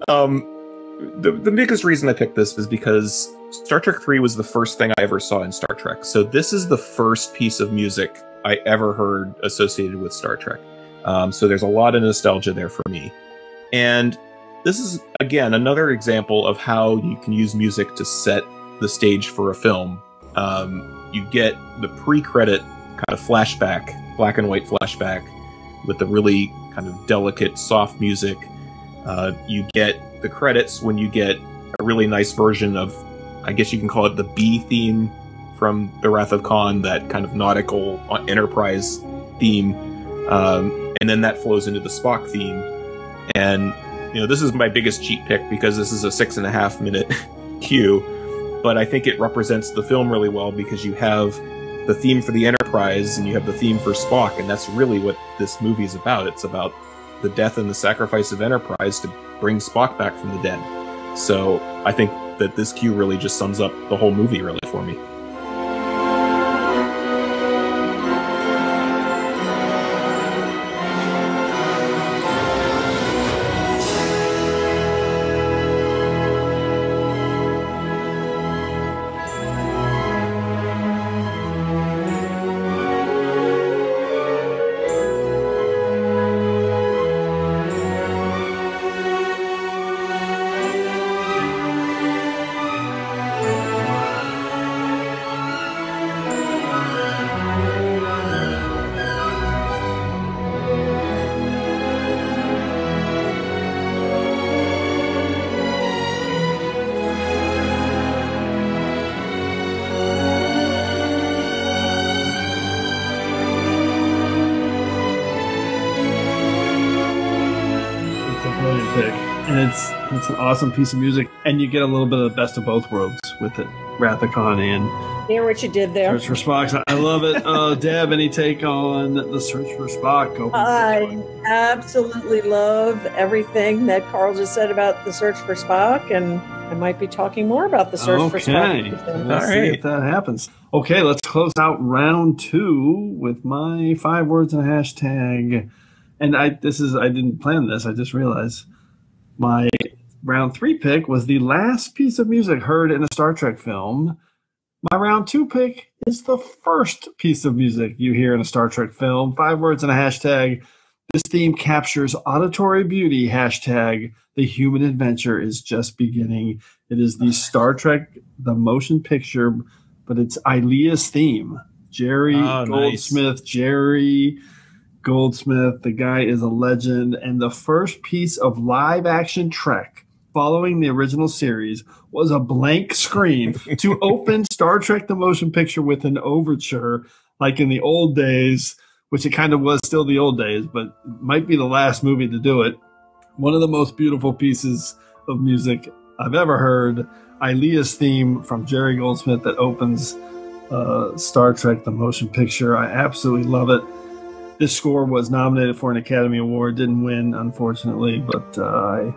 The biggest reason I picked this is because Star Trek 3 was the first thing I ever saw in Star Trek. So this is the first piece of music I ever heard associated with Star Trek. So there's a lot of nostalgia there for me. And this is, again, another example of how you can use music to set the stage for a film. You get the pre-credit kind of flashback, black and white flashback, with the really kind of delicate, soft music. You get the credits when you get a really nice version of, I guess you can call it the B theme from The Wrath of Khan, that kind of nautical Enterprise theme. And then that flows into the Spock theme. And, you know, this is my biggest cheat pick because this is a 6.5 minute cue, but I think it represents the film really well because you have the theme for the Enterprise and you have the theme for Spock, and that's really what this movie is about. It's about the death and the sacrifice of Enterprise to bring Spock back from the dead. So I think that this cue really just sums up the whole movie really for me. It's an awesome piece of music, and you get a little bit of the best of both worlds with it. Rathacon and Hear what you did there. Search for Spock. I love it. Deb, any take on the Search for Spock? I absolutely love everything that Carl just said about the Search for Spock, and I might be talking more about the Search for Spock. Let's see if that happens. Okay, let's close out round 2 with my 5 words and a hashtag. And I didn't plan this. I just realized my round 3 pick was the last piece of music heard in a Star Trek film. My round 2 pick is the first piece of music you hear in a Star Trek film. 5 words and a hashtag. This theme captures auditory beauty. Hashtag the human adventure is just beginning. It is the Star Trek, the motion picture, but it's Ilea's theme. Jerry Goldsmith, nice. Jerry Goldsmith, the guy is a legend, and the first piece of live-action Trek following the original series was a blank screen to open Star Trek the Motion Picture with an overture, like in the old days, which it kind of was still the old days, but it might be the last movie to do it. One of the most beautiful pieces of music I've ever heard, Ilea's theme from Jerry Goldsmith that opens Star Trek the Motion Picture. I absolutely love it. This score was nominated for an Academy Award, didn't win, unfortunately, but I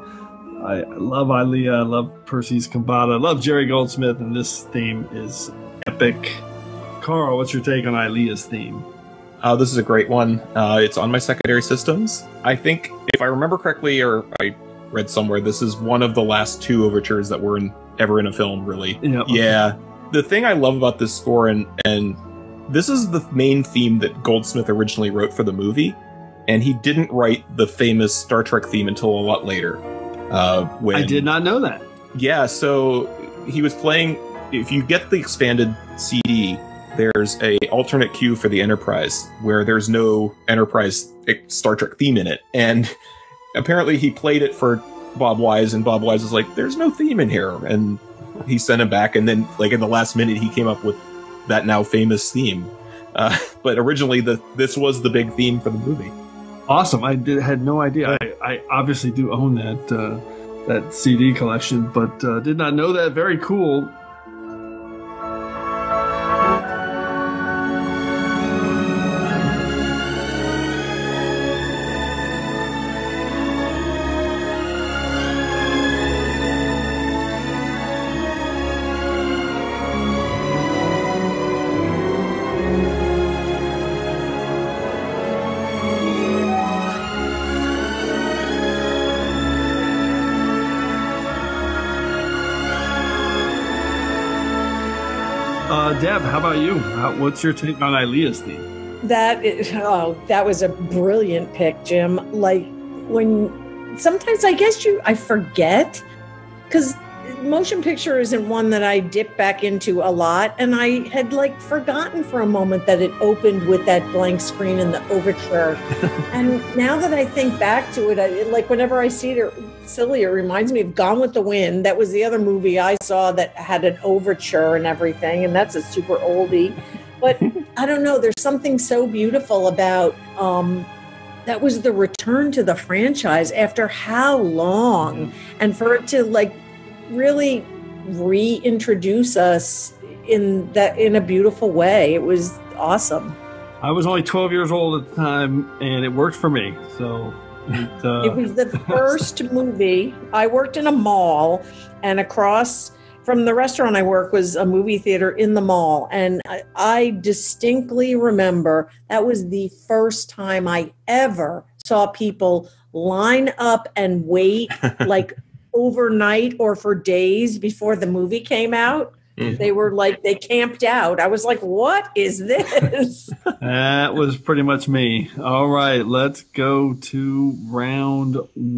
love Ilea, I love Percy's Kambata, I love Jerry Goldsmith, and this theme is epic. Carl, what's your take on Ilea's theme? This is a great one. It's on my secondary systems. I think, if I remember correctly, or I read somewhere, this is one of the last 2 overtures that were ever in a film, really. Yeah. Yeah. The thing I love about this score, and this is the main theme that Goldsmith originally wrote for the movie, and he didn't write the famous Star Trek theme until a lot later. I did not know that. Yeah, so he was playing, if you get the expanded CD, there's a alternate cue for the Enterprise where there's no Enterprise Star Trek theme in it. And apparently he played it for Bob Wise, and Bob Wise was like, there's no theme in here. And he sent him back, and then like in the last minute he came up with that now famous theme. But originally this was the big theme for the movie. Awesome. I had no idea. I obviously do own that CD collection, but did not know that. Very cool. Deb, how about you? What's your take on Ilea's theme? That was a brilliant pick, Jim. Like, when sometimes I forget, because motion picture isn't one that I dip back into a lot, and I had forgotten for a moment that it opened with that blank screen in the overture. And now that I think back to it, whenever I see it, silly, it reminds me of Gone with the Wind. That was the other movie I saw that had an overture and everything, and that's a super oldie. But I don't know, there's something so beautiful about that was the return to the franchise after how long, and for it to really reintroduce us in a beautiful way. It was awesome. I was only 12 years old at the time, and it worked for me. So it was the first movie. I worked in a mall, and across from the restaurant I worked was a movie theater in the mall. And I distinctly remember that was the first time I ever saw people line up and wait overnight or for days before the movie came out. Mm-hmm. They were they camped out. I was like, what is this? That was pretty much me. All right, let's go to round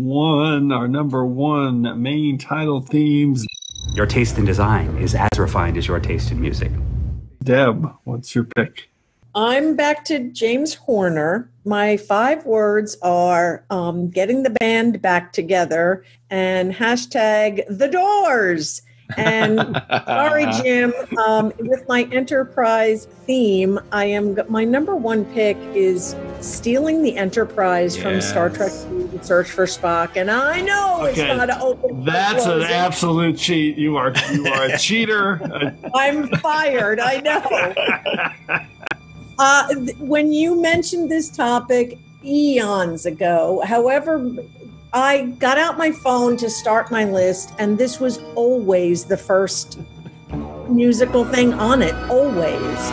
1, our number 1 main title themes. Your taste in design is as refined as your taste in music. Deb, what's your pick? I'm back to James Horner. My 5 words are getting the band back together and hashtag The Doors. And sorry, Jim, with my Enterprise theme, my number 1 pick is Stealing the Enterprise from Star Trek II, The and search for Spock, and I know it's not an open. That's an absolute cheat. You are a cheater. I'm fired. I know. When you mentioned this topic eons ago, however, I got out my phone to start my list, and this was always the first musical thing on it. Always.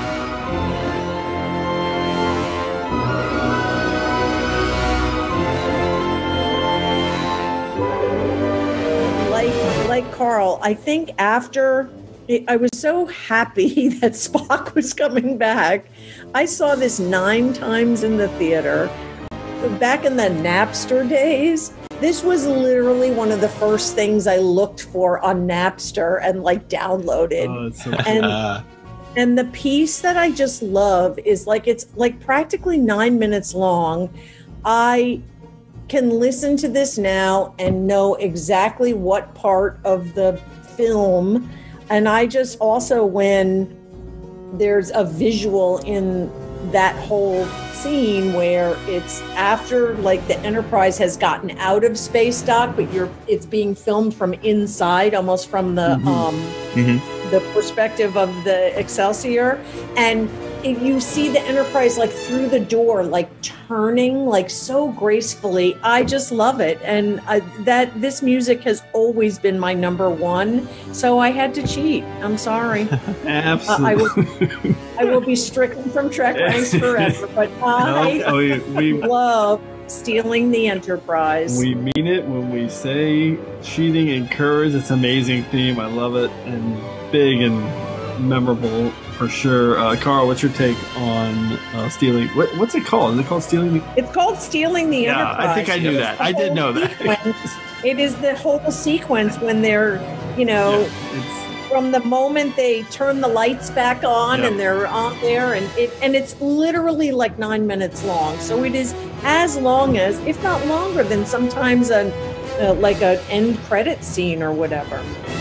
Like Carl, I think after I was so happy that Spock was coming back. I saw this 9 times in the theater. Back in the Napster days, this was literally one of the first things I looked for on Napster and like downloaded. Oh, it's so and the piece that I just love is like, it's like practically 9 minutes long. I can listen to this now and know exactly what part of the film. And I just also, when there's a visual in that whole scene where it's after like the Enterprise has gotten out of space dock, but it's being filmed from inside, almost from the the perspective of the Excelsior, and you see the Enterprise like through the door, like turning like so gracefully. I just love it, and this music has always been my number one. So I had to cheat. I'm sorry. Absolutely. I will be stricken from TrekRanks forever. But we love stealing the Enterprise. We mean it when we say cheating encouraged. It's an amazing theme. I love it, and big and memorable. For sure. Carl, what's your take on stealing? What's it called? Is it called stealing? It's called stealing the Enterprise. I think I knew that. I did know that. It is the whole sequence when they're, from the moment they turn the lights back on and they're on there, and it's literally like 9 minutes long. So it is as long as, if not longer than sometimes like an end credit scene or whatever.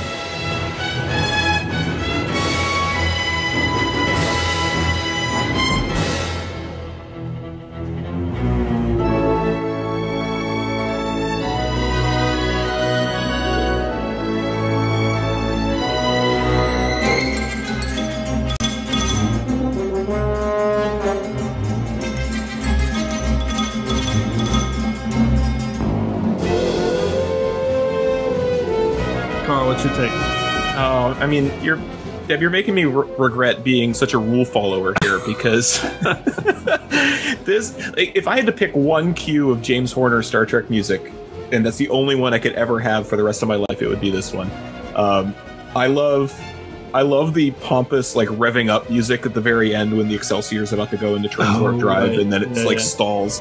What's your take? Oh, I mean, you're making me regret being such a rule follower here, because this, like, if I had to pick one cue of James Horner Star Trek music, and that's the only one I could ever have for the rest of my life, it would be this one. I love the pompous, like, revving up music at the very end when the Excelsior is about to go into transport drive, right. And then it's stalls.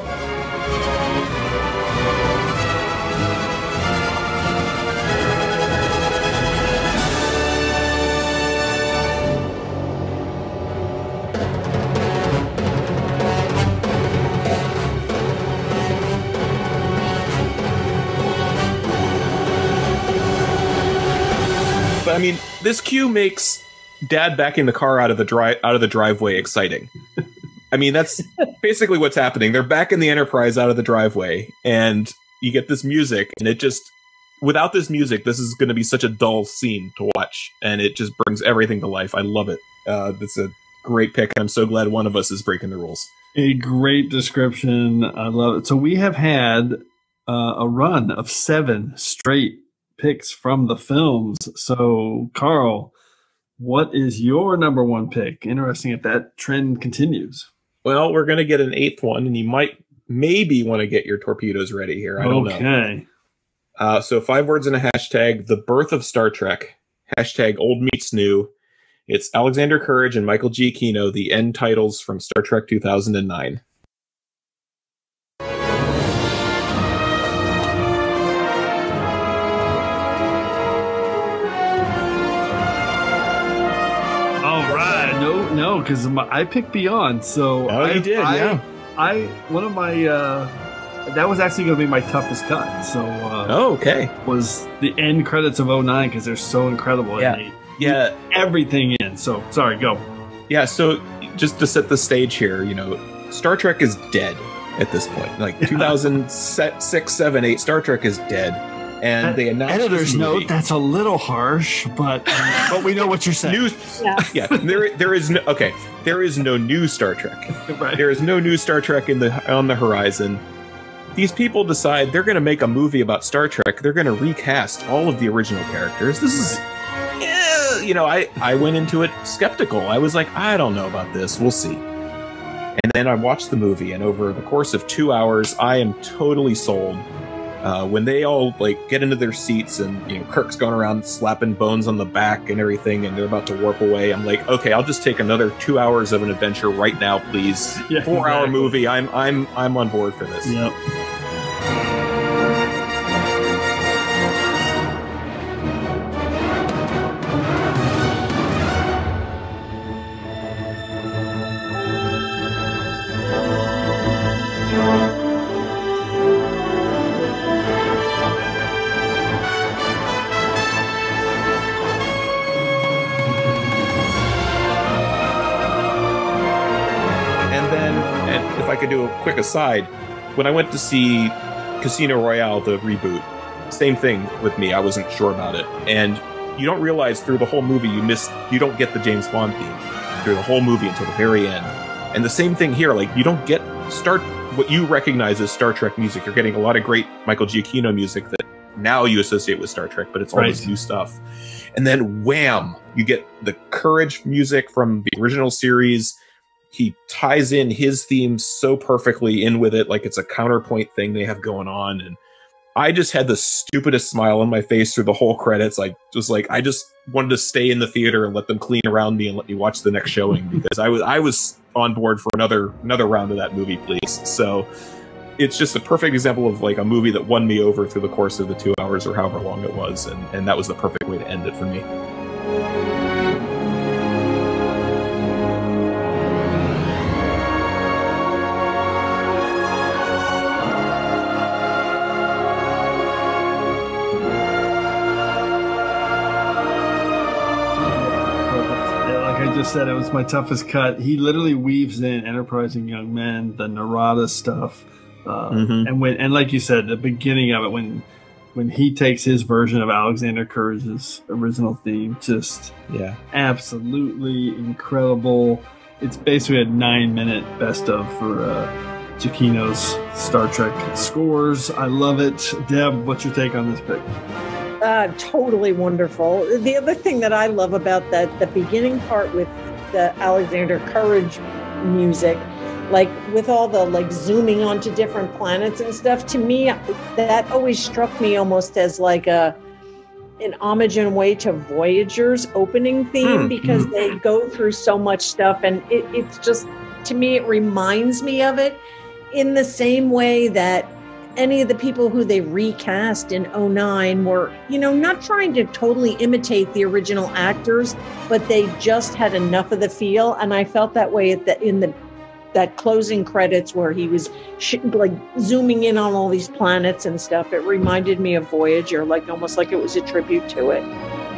I mean, this cue makes Dad backing the car out of the driveway exciting. I mean, that's basically what's happening. They're backing the Enterprise out of the driveway, and you get this music, and it just, without this music, this is going to be such a dull scene to watch, and it just brings everything to life. I love it. That's a great pick. I'm so glad one of us is breaking the rules. A great description. I love it. So we have had a run of 7 straight picks from the films. So, Carl, what is your number one pick? Interesting if that trend continues. Well, we're going to get an 8th one, and you maybe want to get your torpedoes ready here. I don't know. Okay. So 5 words in a hashtag, the birth of Star Trek, hashtag old meets new. It's Alexander Courage and Michael Giacchino, the end titles from Star Trek 2009. No, because I picked Beyond. So you did, yeah. One of my that was actually going to be my toughest cut. So okay, was the end credits of 09, because they're so incredible. Yeah, everything in. So sorry, go. Yeah, so just to set the stage here, Star Trek is dead. at this point. Like 2006, 7, 8, Star Trek is dead. And they announced editor's note, that's a little harsh, but we know what you're saying. There is no new Star Trek. Right. There is no new Star Trek on the horizon. These people decide they're going to make a movie about Star Trek. They're going to recast all of the original characters. This is, I went into it skeptical. I was like, I don't know about this. We'll see. And then I watched the movie, and over the course of 2 hours, I am totally sold. When they all get into their seats and Kirk's going around slapping Bones on the back and everything, and they're about to warp away, I'm like, okay, I'll just take another 2 hours of an adventure right now, please. 4-hour movie. I'm on board for this. Yep. Do a quick aside, when I went to see Casino Royale, the reboot, same thing with me. I wasn't sure about it, and you don't realize through the whole movie you don't get the James Bond theme through the whole movie until the very end. And the same thing here, you don't get what you recognize as Star Trek music. You're getting a lot of great Michael Giacchino music that now you associate with Star Trek, but it's all this new stuff. And then wham, you get the Courage music from the original series. He ties in his theme so perfectly in with it, like it's a counterpoint thing they have going on. And I just had the stupidest smile on my face through the whole credits. I just wanted to stay in the theater and let them clean around me and let me watch the next showing, because I was on board for another round of that movie, please. So it's just a perfect example of a movie that won me over through the course of the 2 hours or however long it was. And that was the perfect way to end it for me. Just said it was my toughest cut. He literally weaves in Enterprising Young Men, the Narada stuff, and like you said, the beginning of it when he takes his version of Alexander Courage's original theme, just absolutely incredible. It's basically a 9-minute best of for Giacchino's Star Trek scores. I love it. Deb, what's your take on this pick? Totally wonderful. The other thing that I love about the beginning part with the Alexander Courage music, with all the zooming onto different planets and stuff, to me, that always struck me almost as an homage in a way to Voyager's opening theme, because they go through so much stuff, and it's just, to me, it reminds me of it in the same way that any of the people who they recast in 2009 were, not trying to totally imitate the original actors, but they just had enough of the feel. And I felt that way in that closing credits where he was zooming in on all these planets and stuff. It reminded me of Voyager, almost like it was a tribute to it.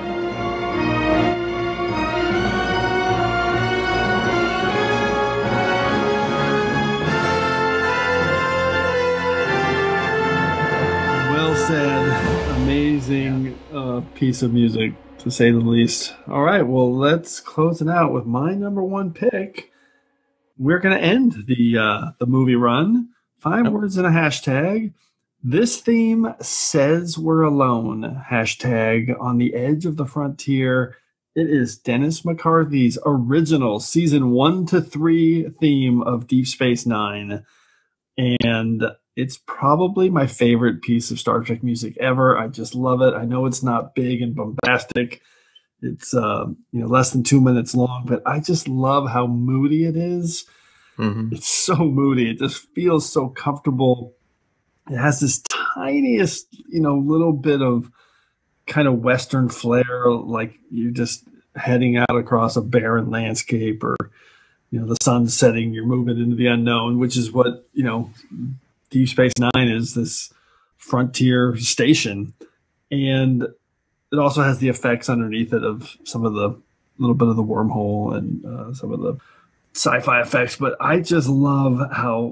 Said, amazing piece of music, to say the least. All right, well, let's close it out with my number one pick. We're going to end the movie run. 5 words and a hashtag. This theme says we're alone. Hashtag on the edge of the frontier. It is Dennis McCarthy's original season 1 to 3 theme of Deep Space Nine. And it's probably my favorite piece of Star Trek music ever. I just love it. I know it's not big and bombastic. It's less than 2 minutes long, but I just love how moody it is. It's so moody. It just feels so comfortable. It has this tiniest, little bit of kind of Western flair, like you're just heading out across a barren landscape, or the sun's setting, you're moving into the unknown, which is what Deep Space Nine is, this frontier station. And it also has the effects underneath it of some of the little bit of the wormhole and some of the sci-fi effects. But I just love how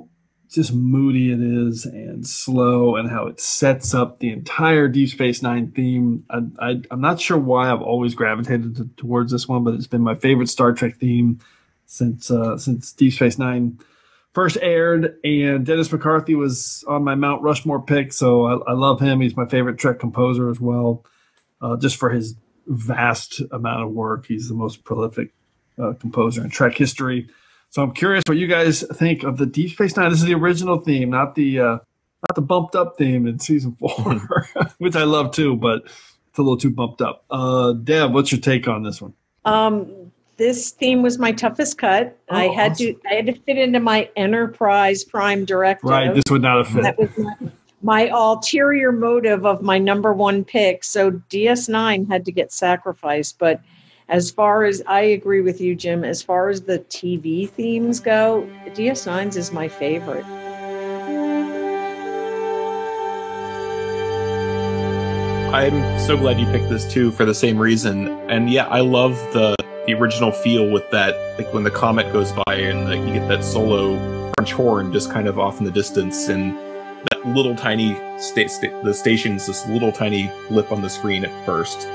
just moody it is and slow, and how it sets up the entire Deep Space Nine theme. I'm not sure why I've always gravitated towards this one, but it's been my favorite Star Trek theme since Deep Space Nine first aired. And Dennis McCarthy was on my Mount Rushmore pick, so I love him. He's my favorite Trek composer as well, just for his vast amount of work. He's the most prolific composer in Trek history. So I'm curious what you guys think of the Deep Space Nine. This is the original theme, not the bumped up theme in season 4, which I love too, but it's a little too bumped up. Deb, what's your take on this one? This theme was my toughest cut. I had to fit into my Enterprise Prime Directive. Right, this would not have fit. That was my ulterior motive of my number one pick. So DS9 had to get sacrificed. But as far as, I agree with you, Jim, as far as the TV themes go, DS9's is my favorite. I'm so glad you picked this too for the same reason. And yeah, I love the original feel with that, like when the comet goes by and you get that solo French horn just kind of off in the distance, and that little tiny the station's this little tiny blip on the screen at first.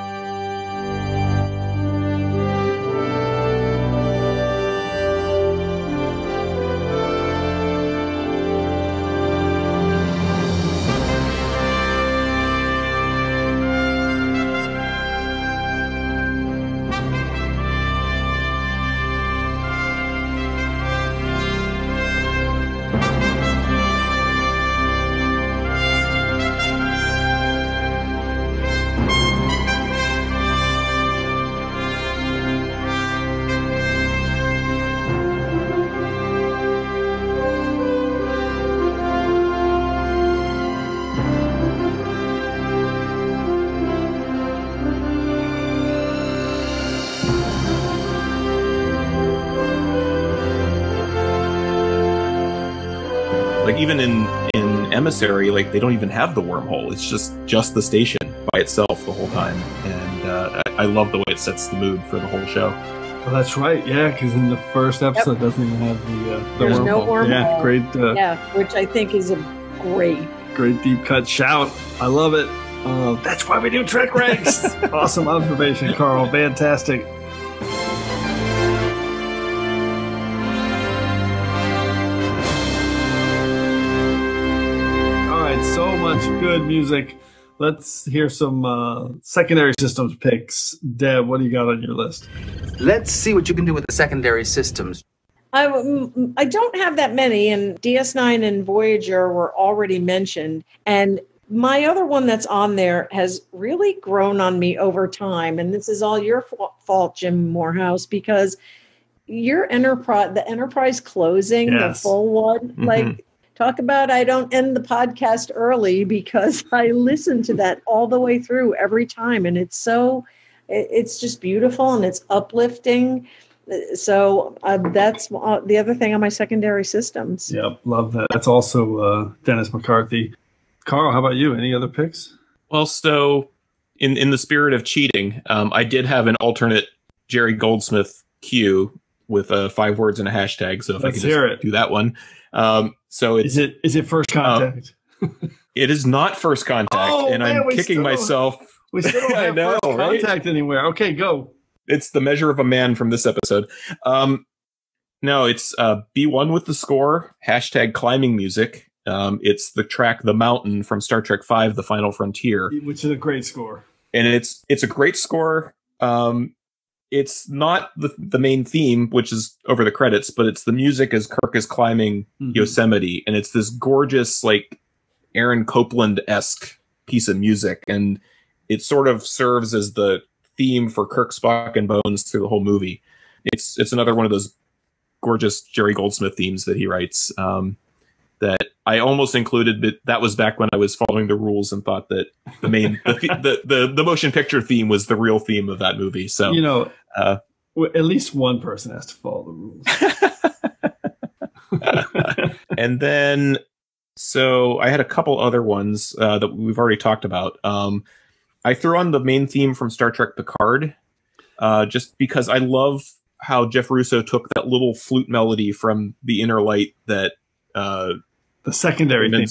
Like even in Emissary, like they don't even have the wormhole. It's just the station by itself the whole time, and I love the way it sets the mood for the whole show. Well, that's right, yeah, because in the first episode, it doesn't even have the There's wormhole. no wormhole. Yeah, great. Which I think is a great deep cut shout. I love it. That's why we do Trek Ranks. Awesome observation, Carl. Fantastic. So much good music. Let's hear some secondary systems picks. Deb, what do you got on your list? Let's see what you can do with the secondary systems. I don't have that many, and DS9 and Voyager were already mentioned. And my other one that's on there has really grown on me over time. And this is all your fault, Jim Moorhouse, because your the Enterprise closing, the full one, like, talk about I don't end the podcast early, because I listen to that all the way through every time. And it's just beautiful and it's uplifting. So that's the other thing on my secondary systems. Yep, love that. That's also Dennis McCarthy. Carl, how about you? Any other picks? Well, so in the spirit of cheating, I did have an alternate Jerry Goldsmith cue with 5 words and a hashtag. So if I could just do that one. So it's, is it First Contact? It is not First Contact, and I'm kicking myself. We still don't have First Contact anywhere. Okay, go. It's The Measure of a Man from this episode. No, it's B1 with the score, hashtag climbing music. It's the track The Mountain from Star Trek V, The Final Frontier. Which is a great score. And it's a great score. It's not the main theme, which is over the credits, but it's the music as Kirk is climbing Yosemite. And it's this gorgeous, like, Aaron Copland-esque piece of music. And it sort of serves as the theme for Kirk, Spock, and Bones through the whole movie. It's another one of those gorgeous Jerry Goldsmith themes that he writes that I almost included, but that was back when I was following the rules and thought that the main the motion picture theme was the real theme of that movie. So at least one person has to follow the rules. And then so I had a couple other ones that we've already talked about. I threw on the main theme from Star Trek Picard just because I love how Jeff Russo took that little flute melody from The Inner Light that the secondary thing.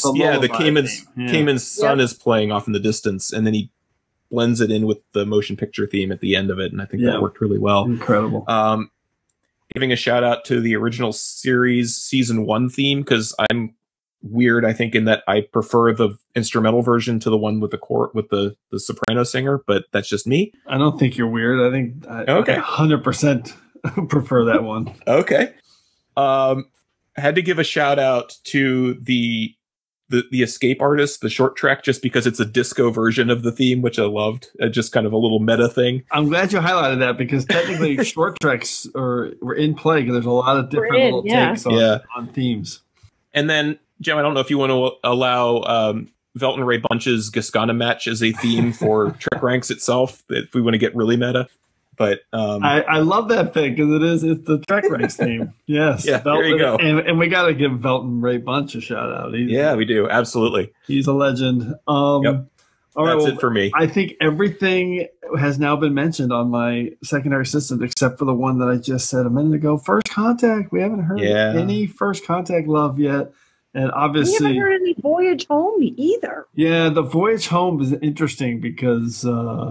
Cayman's son is playing off in the distance, and then he blends it in with the motion picture theme at the end of it, and I think that worked really well. Incredible. Giving a shout out to the original series season 1 theme, because I'm weird, I think, in that I prefer the instrumental version to the one with the soprano singer, but that's just me. I don't think you're weird. I think I 100% prefer that one. Okay. I had to give a shout out to the Escape Artist, the short track, just because it's a disco version of the theme, which I loved. Just kind of a little meta thing. I'm glad you highlighted that, because technically short tracks were in play, because there's a lot of different little takes on themes. And then, Jim, I don't know if you want to allow Velton Ray Bunch's Gascona match as a theme for TrekRanks itself, if we want to get really meta. But I love that thing, because it's the TrekRanks theme. Yes. Yeah, there you go. And we got to give Velton Ray Bunch a shout out. We do. Absolutely. He's a legend. Yep. All right, That's it for me. I think everything has now been mentioned on my secondary system, except for the one that I just said a minute ago. First Contact. We haven't heard any First Contact love yet. And obviously, we haven't heard any Voyage Home either. Yeah, the Voyage Home is interesting because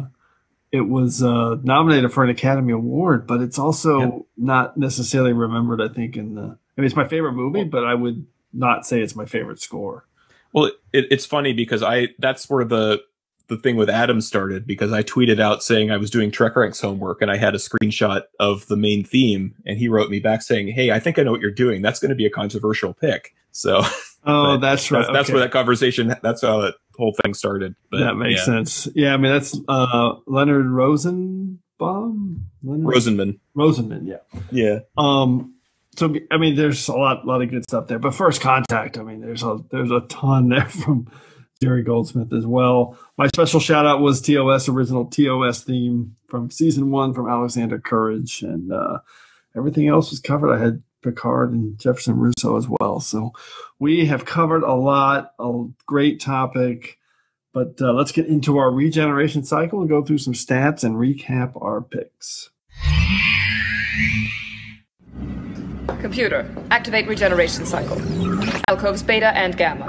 it was nominated for an Academy Award, but it's also not necessarily remembered, I think, it's my favorite movie, but I would not say it's my favorite score. Well, it's funny because that's where the thing with Adam started, because I tweeted out saying I was doing TrekRanks homework, and I had a screenshot of the main theme, and he wrote me back saying, "Hey, I think I know what you're doing. That's going to be a controversial pick." So, that's right. That's where that conversation. That's how that whole thing started. But, that makes sense. Yeah, I mean that's Leonard Rosenbaum. Rosenman. Yeah. So I mean, there's a lot of good stuff there. But First Contact, I mean, there's a ton there from Jerry Goldsmith as well. My special shout out was original TOS theme from season 1 from Alexander Courage, and everything else was covered. I had Picard and Jefferson Russo as well. So we have covered a great topic, but let's get into our regeneration cycle and go through some stats and recap our picks. Computer, activate regeneration cycle. Alcoves beta and gamma.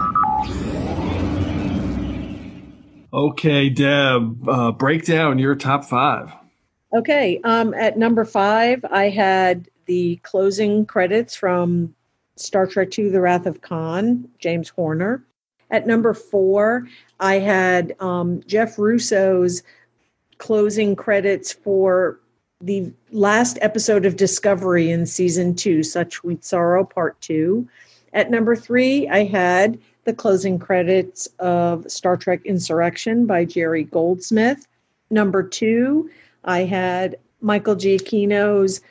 Okay, Deb, break down your top 5. Okay, at number 5, I had the closing credits from Star Trek II, The Wrath of Khan, James Horner. At number 4, I had Jeff Russo's closing credits for the last episode of Discovery in season 2, Such Sweet Sorrow, part 2. At number 3, I had the closing credits of Star Trek Insurrection by Jerry Goldsmith. Number 2, I had Michael Giacchino's,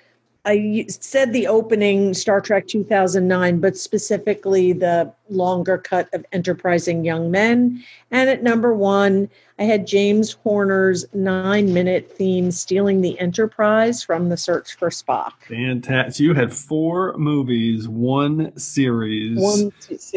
I said the opening Star Trek 2009, but specifically the longer cut of Enterprising Young Men. And at number 1, I had James Horner's 9-minute theme, Stealing the Enterprise from The Search for Spock. Fantastic. You had 4 movies, 1 series. And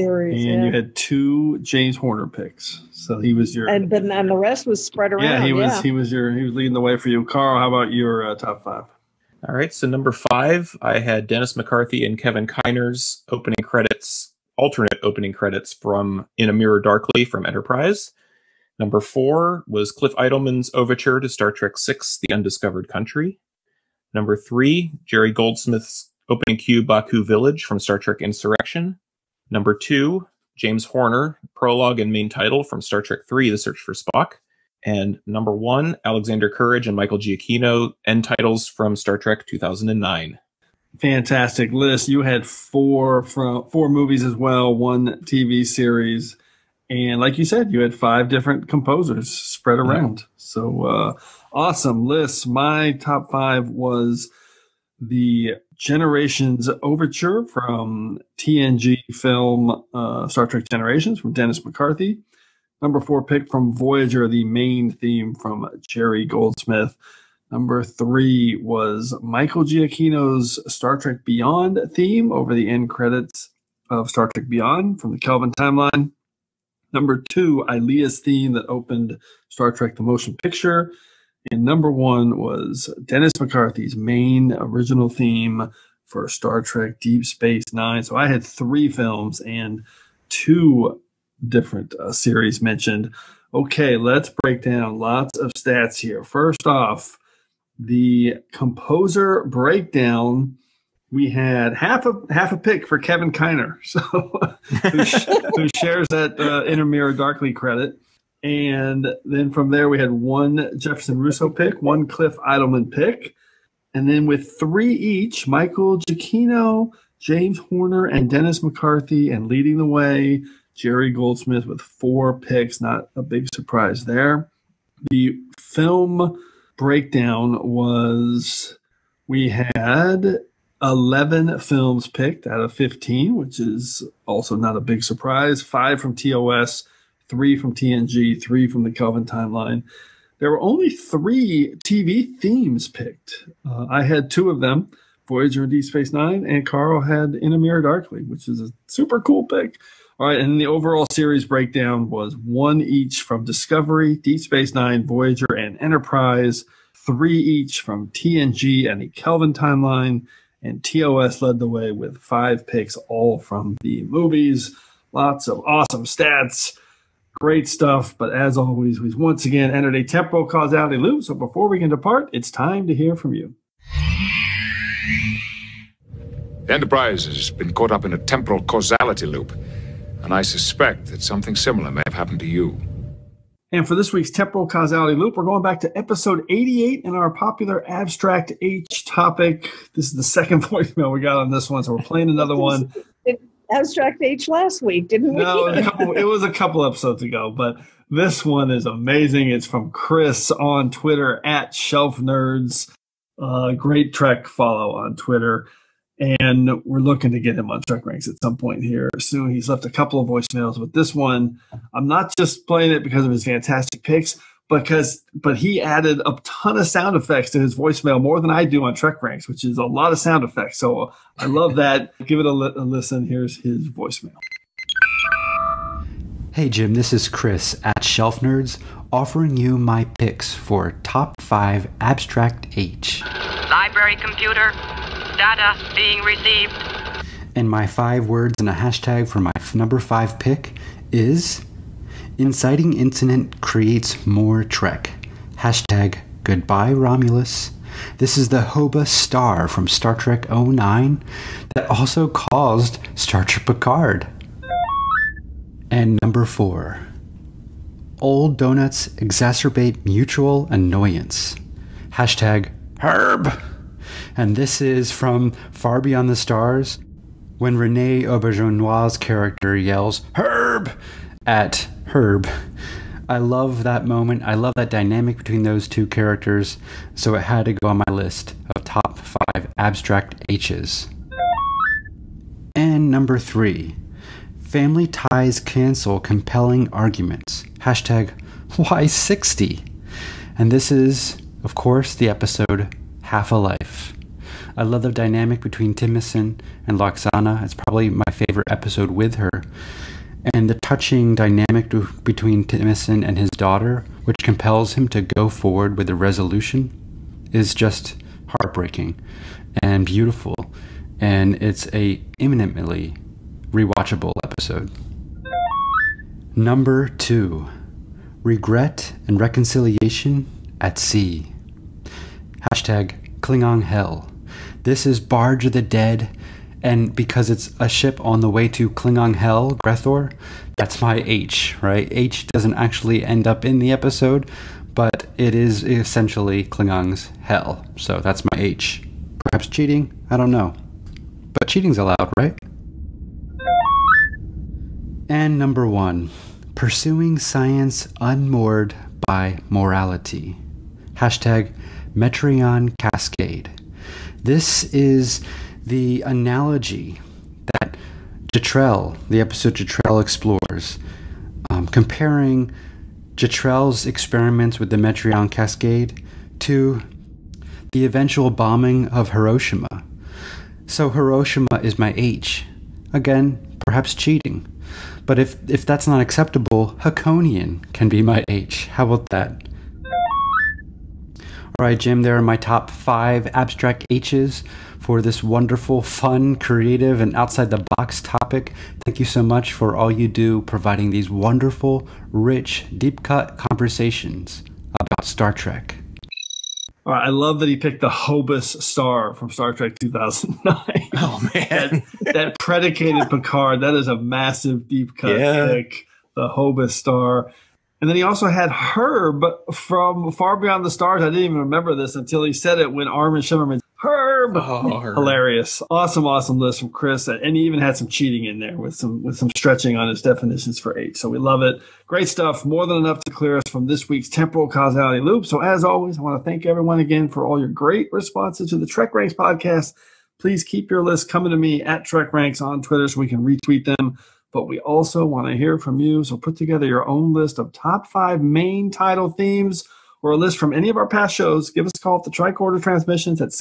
you had 2 James Horner picks. So he was your... And the rest was spread around. Yeah, he was leading the way for you. Carl, how about your top 5? All right, so number 5, I had Dennis McCarthy and Kevin Kiner's alternate opening credits from In a Mirror Darkly from Enterprise. Number 4 was Cliff Idleman's overture to Star Trek VI, The Undiscovered Country. Number 3, Jerry Goldsmith's opening cue Baku Village from Star Trek Insurrection. Number 2, James Horner, prologue and main title from Star Trek III, The Search for Spock. And number 1, Alexander Courage and Michael Giacchino, end titles from Star Trek 2009. Fantastic list. You had 4 movies as well, 1 TV series. And like you said, you had 5 different composers spread around. So awesome list. My top 5 was the Generations Overture from TNG film Star Trek Generations from Dennis McCarthy. Number 4 pick from Voyager, the main theme from Jerry Goldsmith. Number 3 was Michael Giacchino's Star Trek Beyond theme over the end credits of Star Trek Beyond from the Kelvin timeline. Number 2, Ilea's theme that opened Star Trek The Motion Picture. And number 1 was Dennis McCarthy's main original theme for Star Trek Deep Space Nine. So I had 3 films and 2 different series mentioned. Okay, let's break down lots of stats here. First off, the composer breakdown. We had half a pick for Kevin Kiner, so who shares that Inner Mirror Darkly credit. And then from there, we had 1 Jefferson Russo pick, 1 Cliff Idleman pick. And then with 3 each, Michael Giacchino, James Horner, and Dennis McCarthy. And leading the way, Jerry Goldsmith with 4 picks. Not a big surprise there. The film breakdown was we had 11 films picked out of 15, which is also not a big surprise. 5 from TOS, 3 from TNG, 3 from the Kelvin timeline. There were only 3 TV themes picked. I had 2 of them, Voyager and Deep Space Nine, and Carl had In a Mirror Darkly, which is a super cool pick. All right, and the overall series breakdown was 1 each from Discovery, Deep Space Nine, Voyager, and Enterprise, 3 each from TNG and the Kelvin timeline, and TOS led the way with 5 picks, all from the movies. Lots of awesome stats. Great stuff. But as always, we once again entered a temporal causality loop. So before we can depart, it's time to hear from you. The Enterprise has been caught up in a temporal causality loop, and I suspect that something similar may have happened to you. And for this week's temporal causality loop, we're going back to episode 88 in our popular Abstract H topic. This is the second voicemail we got on this one, so we're playing another one. Abstract H last week, didn't we? No, it was a couple episodes ago, but this one is amazing. It's from Chris on Twitter at Shelf Nerds. Great Trek follow on Twitter. And we're looking to get him on TrekRanks at some point here soon. He's left a couple of voicemails, but this one, I'm not just playing it because of his fantastic picks, but he added a ton of sound effects to his voicemail, more than I do on TrekRanks, which is a lot of sound effects. So I love that. Give it a listen. Here's his voicemail. Hey Jim, this is Chris at Shelf Nerds, offering you my picks for top 5 Abstract H. Library computer. Data being received. And my 5 words and a hashtag for my number 5 pick is inciting incident creates more Trek. Hashtag goodbye Romulus. This is the Hoba star from Star Trek 09 that also caused Star Trek Picard. And number 4. Old donuts exacerbate mutual annoyance. Hashtag Herb. And this is from Far Beyond the Stars, when Renee Auberjonois' character yells, Herb! At Herb. I love that moment. I love that dynamic between those 2 characters, so it had to go on my list of top 5 Abstract H's. And number 3. Family ties cancel compelling arguments. Hashtag why 60? And this is, of course, the episode Half a Life. I love the dynamic between Timothy and Loxana. It's probably my favorite episode with her. And the touching dynamic between Timothy and his daughter, which compels him to go forward with the resolution, is just heartbreaking and beautiful. And it's a eminently rewatchable episode. Number 2. Regret and reconciliation at sea. Hashtag Klingon Hell. This is Barge of the Dead, and because it's a ship on the way to Klingon Hell, Grethor, that's my H, right? H doesn't actually end up in the episode, but it is essentially Klingon's Hell. So that's my H. Perhaps cheating? I don't know. But cheating's allowed, right? And number 1. Pursuing science unmoored by morality. Hashtag Metreon Cascade. This is the analogy that Jetrel, the episode Jetrel explores, comparing Jetrel's experiments with the Metreon Cascade to the eventual bombing of Hiroshima. So Hiroshima is my H. Again, perhaps cheating. But if that's not acceptable, Hakonian can be my H. How about that? All right, Jim, there are my top 5 abstract H's for this wonderful, fun, creative, and outside-the-box topic. Thank you so much for all you do providing these wonderful, rich, deep-cut conversations about Star Trek. All right, I love that he picked the Hobus star from Star Trek 2009. Oh, man. that predicated Picard. That is a massive deep-cut pick, the Hobus star. And then he also had Herb from Far Beyond the Stars. I didn't even remember this until he said it when Armin Shimmerman. Herb! Herb. Hilarious. Awesome list from Chris. And he even had some cheating in there with some stretching on his definitions for H. So we love it. Great stuff. More than enough to clear us from this week's temporal causality loop. So as always, I want to thank everyone again for all your great responses to the TrekRanks podcast. Please keep your list coming to me at TrekRanks on Twitter so we can retweet them. But we also want to hear from you. So put together your own list of top 5 main title themes or a list from any of our past shows. Give us a call at the Tricorder Transmissions at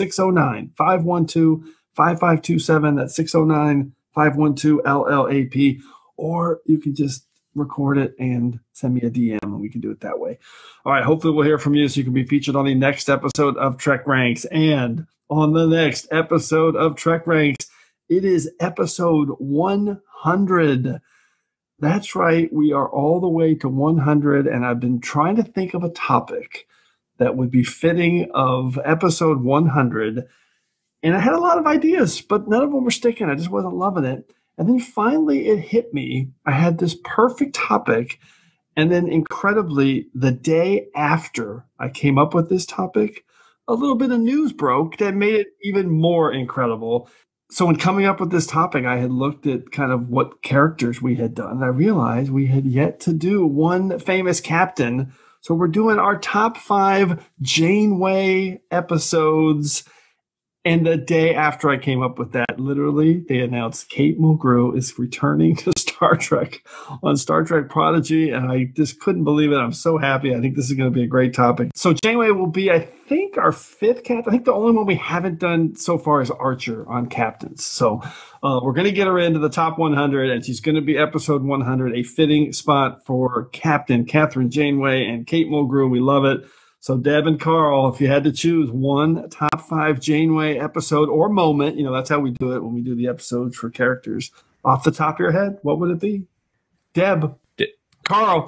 609-512-5527. That's 609-512-LLAP. Or you can just record it and send me a DM, and we can do it that way. All right, hopefully we'll hear from you so you can be featured on the next episode of TrekRanks. And on the next episode of TrekRanks, it is episode 100. That's right. We are all the way to 100, and I've been trying to think of a topic that would be fitting of episode 100. And I had a lot of ideas, but none of them were sticking. I just wasn't loving it. And then finally it hit me. I had this perfect topic. And then incredibly, the day after I came up with this topic, a little bit of news broke that made it even more incredible. So when coming up with this topic, I had looked at kind of what characters we had done. And I realized we had yet to do one famous captain. So we're doing our top 5 Janeway episodes. And the day after I came up with that, literally, they announced Kate Mulgrew is returning to Star Trek on Star Trek Prodigy. And I just couldn't believe it. I'm so happy. I think this is going to be a great topic. So Janeway will be, I think, our 5th captain. I think the only one we haven't done so far is Archer on captains. So we're going to get her into the top 100, and she's going to be episode 100, a fitting spot for Captain Catherine Janeway and Kate Mulgrew. We love it. So Deb and Carl, if you had to choose one top 5 Janeway episode or moment, that's how we do it when we do the episodes for characters. Off the top of your head, what would it be? Deb. Carl.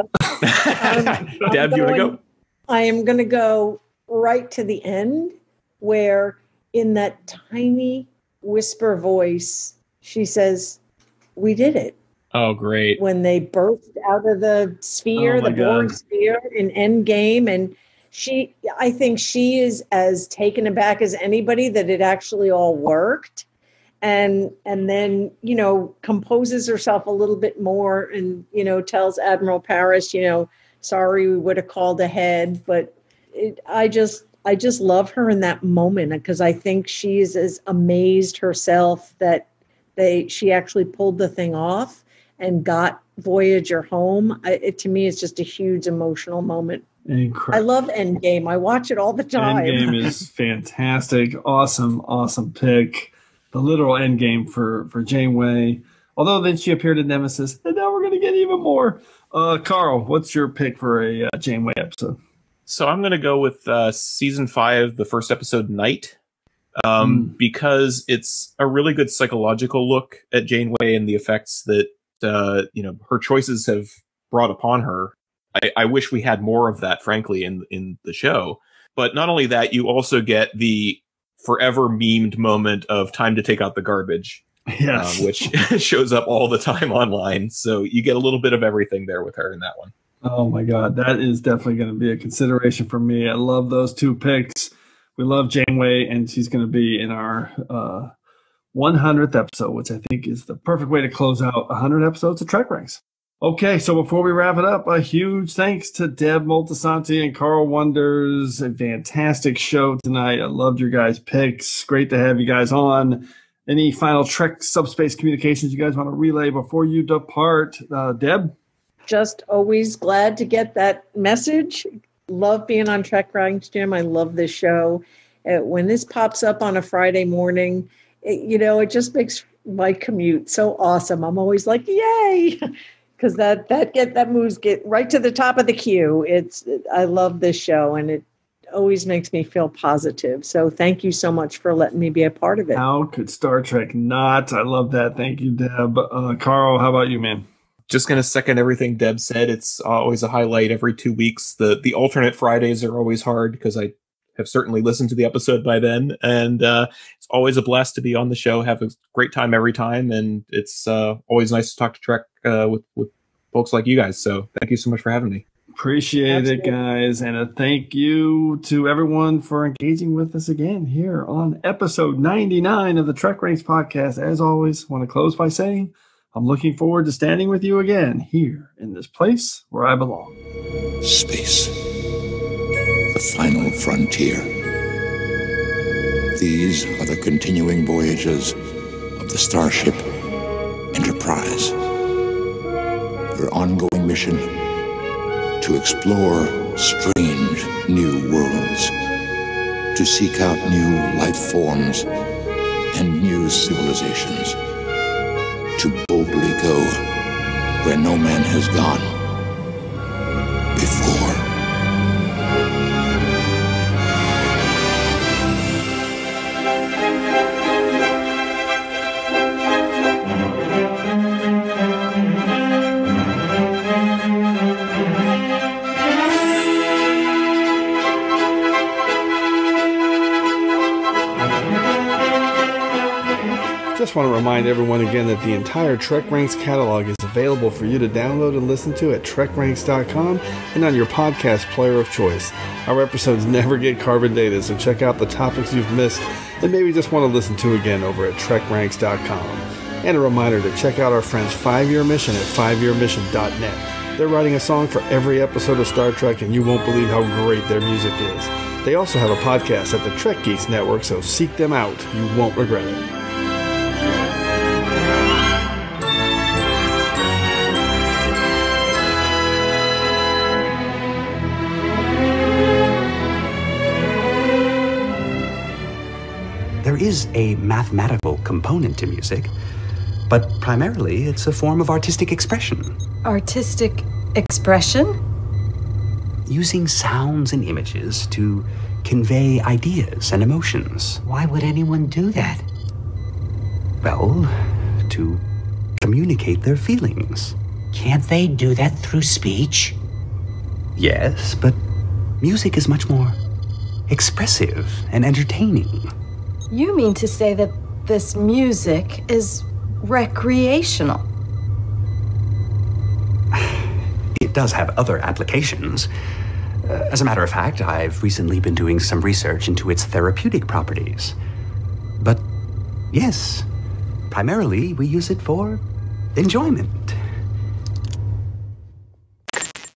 Deb, you want to go? I am going to go right to the end where in that tiny whisper voice, she says, "We did it." Oh, great. When they burst out of the sphere, the Borg sphere in Endgame. And I think she is as taken aback as anybody that it actually all worked. And then, composes herself a little bit more and, tells Admiral Parrish, sorry, we would have called ahead. But I just love her in that moment because I think she is as amazed herself that she actually pulled the thing off and got Voyager home. To me, it's just a huge emotional moment. Incredible. I love Endgame. I watch it all the time. Endgame is fantastic. Awesome pick. The literal Endgame for Janeway. Although then she appeared in Nemesis, and now we're going to get even more. Carl, what's your pick for a Janeway episode? So I'm going to go with season 5, the first episode, Night. Because it's a really good psychological look at Janeway and the effects that her choices have brought upon her. I wish we had more of that, frankly, in the show. But not only that, you also get the forever memed moment of time to take out the garbage, yes. Which shows up all the time online. So you get a little bit of everything there with her in that one. Oh my God, that is definitely going to be a consideration for me. I love those 2 picks. We love Janeway, and she's going to be in our 100th episode, which I think is the perfect way to close out 100 episodes of TrekRanks. Okay, so before we wrap it up, a huge thanks to Deb Moltisanti and Carl Wonders. A fantastic show tonight. I loved your guys' picks. Great to have you guys on. Any final Trek subspace communications you guys want to relay before you depart? Deb? Just always glad to get that message. Love being on TrekRanks, Jim. I love this show. When this pops up on a Friday morning, it just makes my commute so awesome. I'm always like, yay! Because that moves get right to the top of the queue. I love this show, and always makes me feel positive. So thank you so much for letting me be a part of it. How could Star Trek not? I love that. Thank you, Deb. Carl, how about you, man? Just going to second everything Deb said. It's always a highlight every 2 weeks. The alternate Fridays are always hard because I have certainly listened to the episode by then. And it's always a blast to be on the show. Have a great time every time. And it's always nice to talk to Trek with folks like you guys. So thank you so much for having me. Appreciate it, guys. And a thank you to everyone for engaging with us again here on episode 99 of the TrekRanks podcast. As always, I want to close by saying I'm looking forward to standing with you again here in this place where I belong. Space. The final frontier. These are the continuing voyages of the starship Enterprise. Your ongoing mission to explore strange new worlds, to seek out new life forms and new civilizations, to boldly go where no man has gone before. Just want to remind everyone again that the entire TrekRanks catalog is available for you to download and listen to at TrekRanks.com and on your podcast player of choice. Our episodes never get carbon dated, so check out the topics you've missed and maybe just want to listen to again over at TrekRanks.com. And a reminder to check out our friends 5-Year Mission at 5yearmission.net. They're writing a song for every episode of Star Trek, and you won't believe how great their music is. They also have a podcast at the Trek Geeks Network, so seek them out. You won't regret it. There is a mathematical component to music, but primarily it's a form of artistic expression. Artistic expression? Using sounds and images to convey ideas and emotions. Why would anyone do that? Well, to communicate their feelings. Can't they do that through speech? Yes, but music is much more expressive and entertaining. You mean to say that this music is recreational? It does have other applications. As a matter of fact, I've recently been doing some research into its therapeutic properties. But yes, primarily we use it for enjoyment.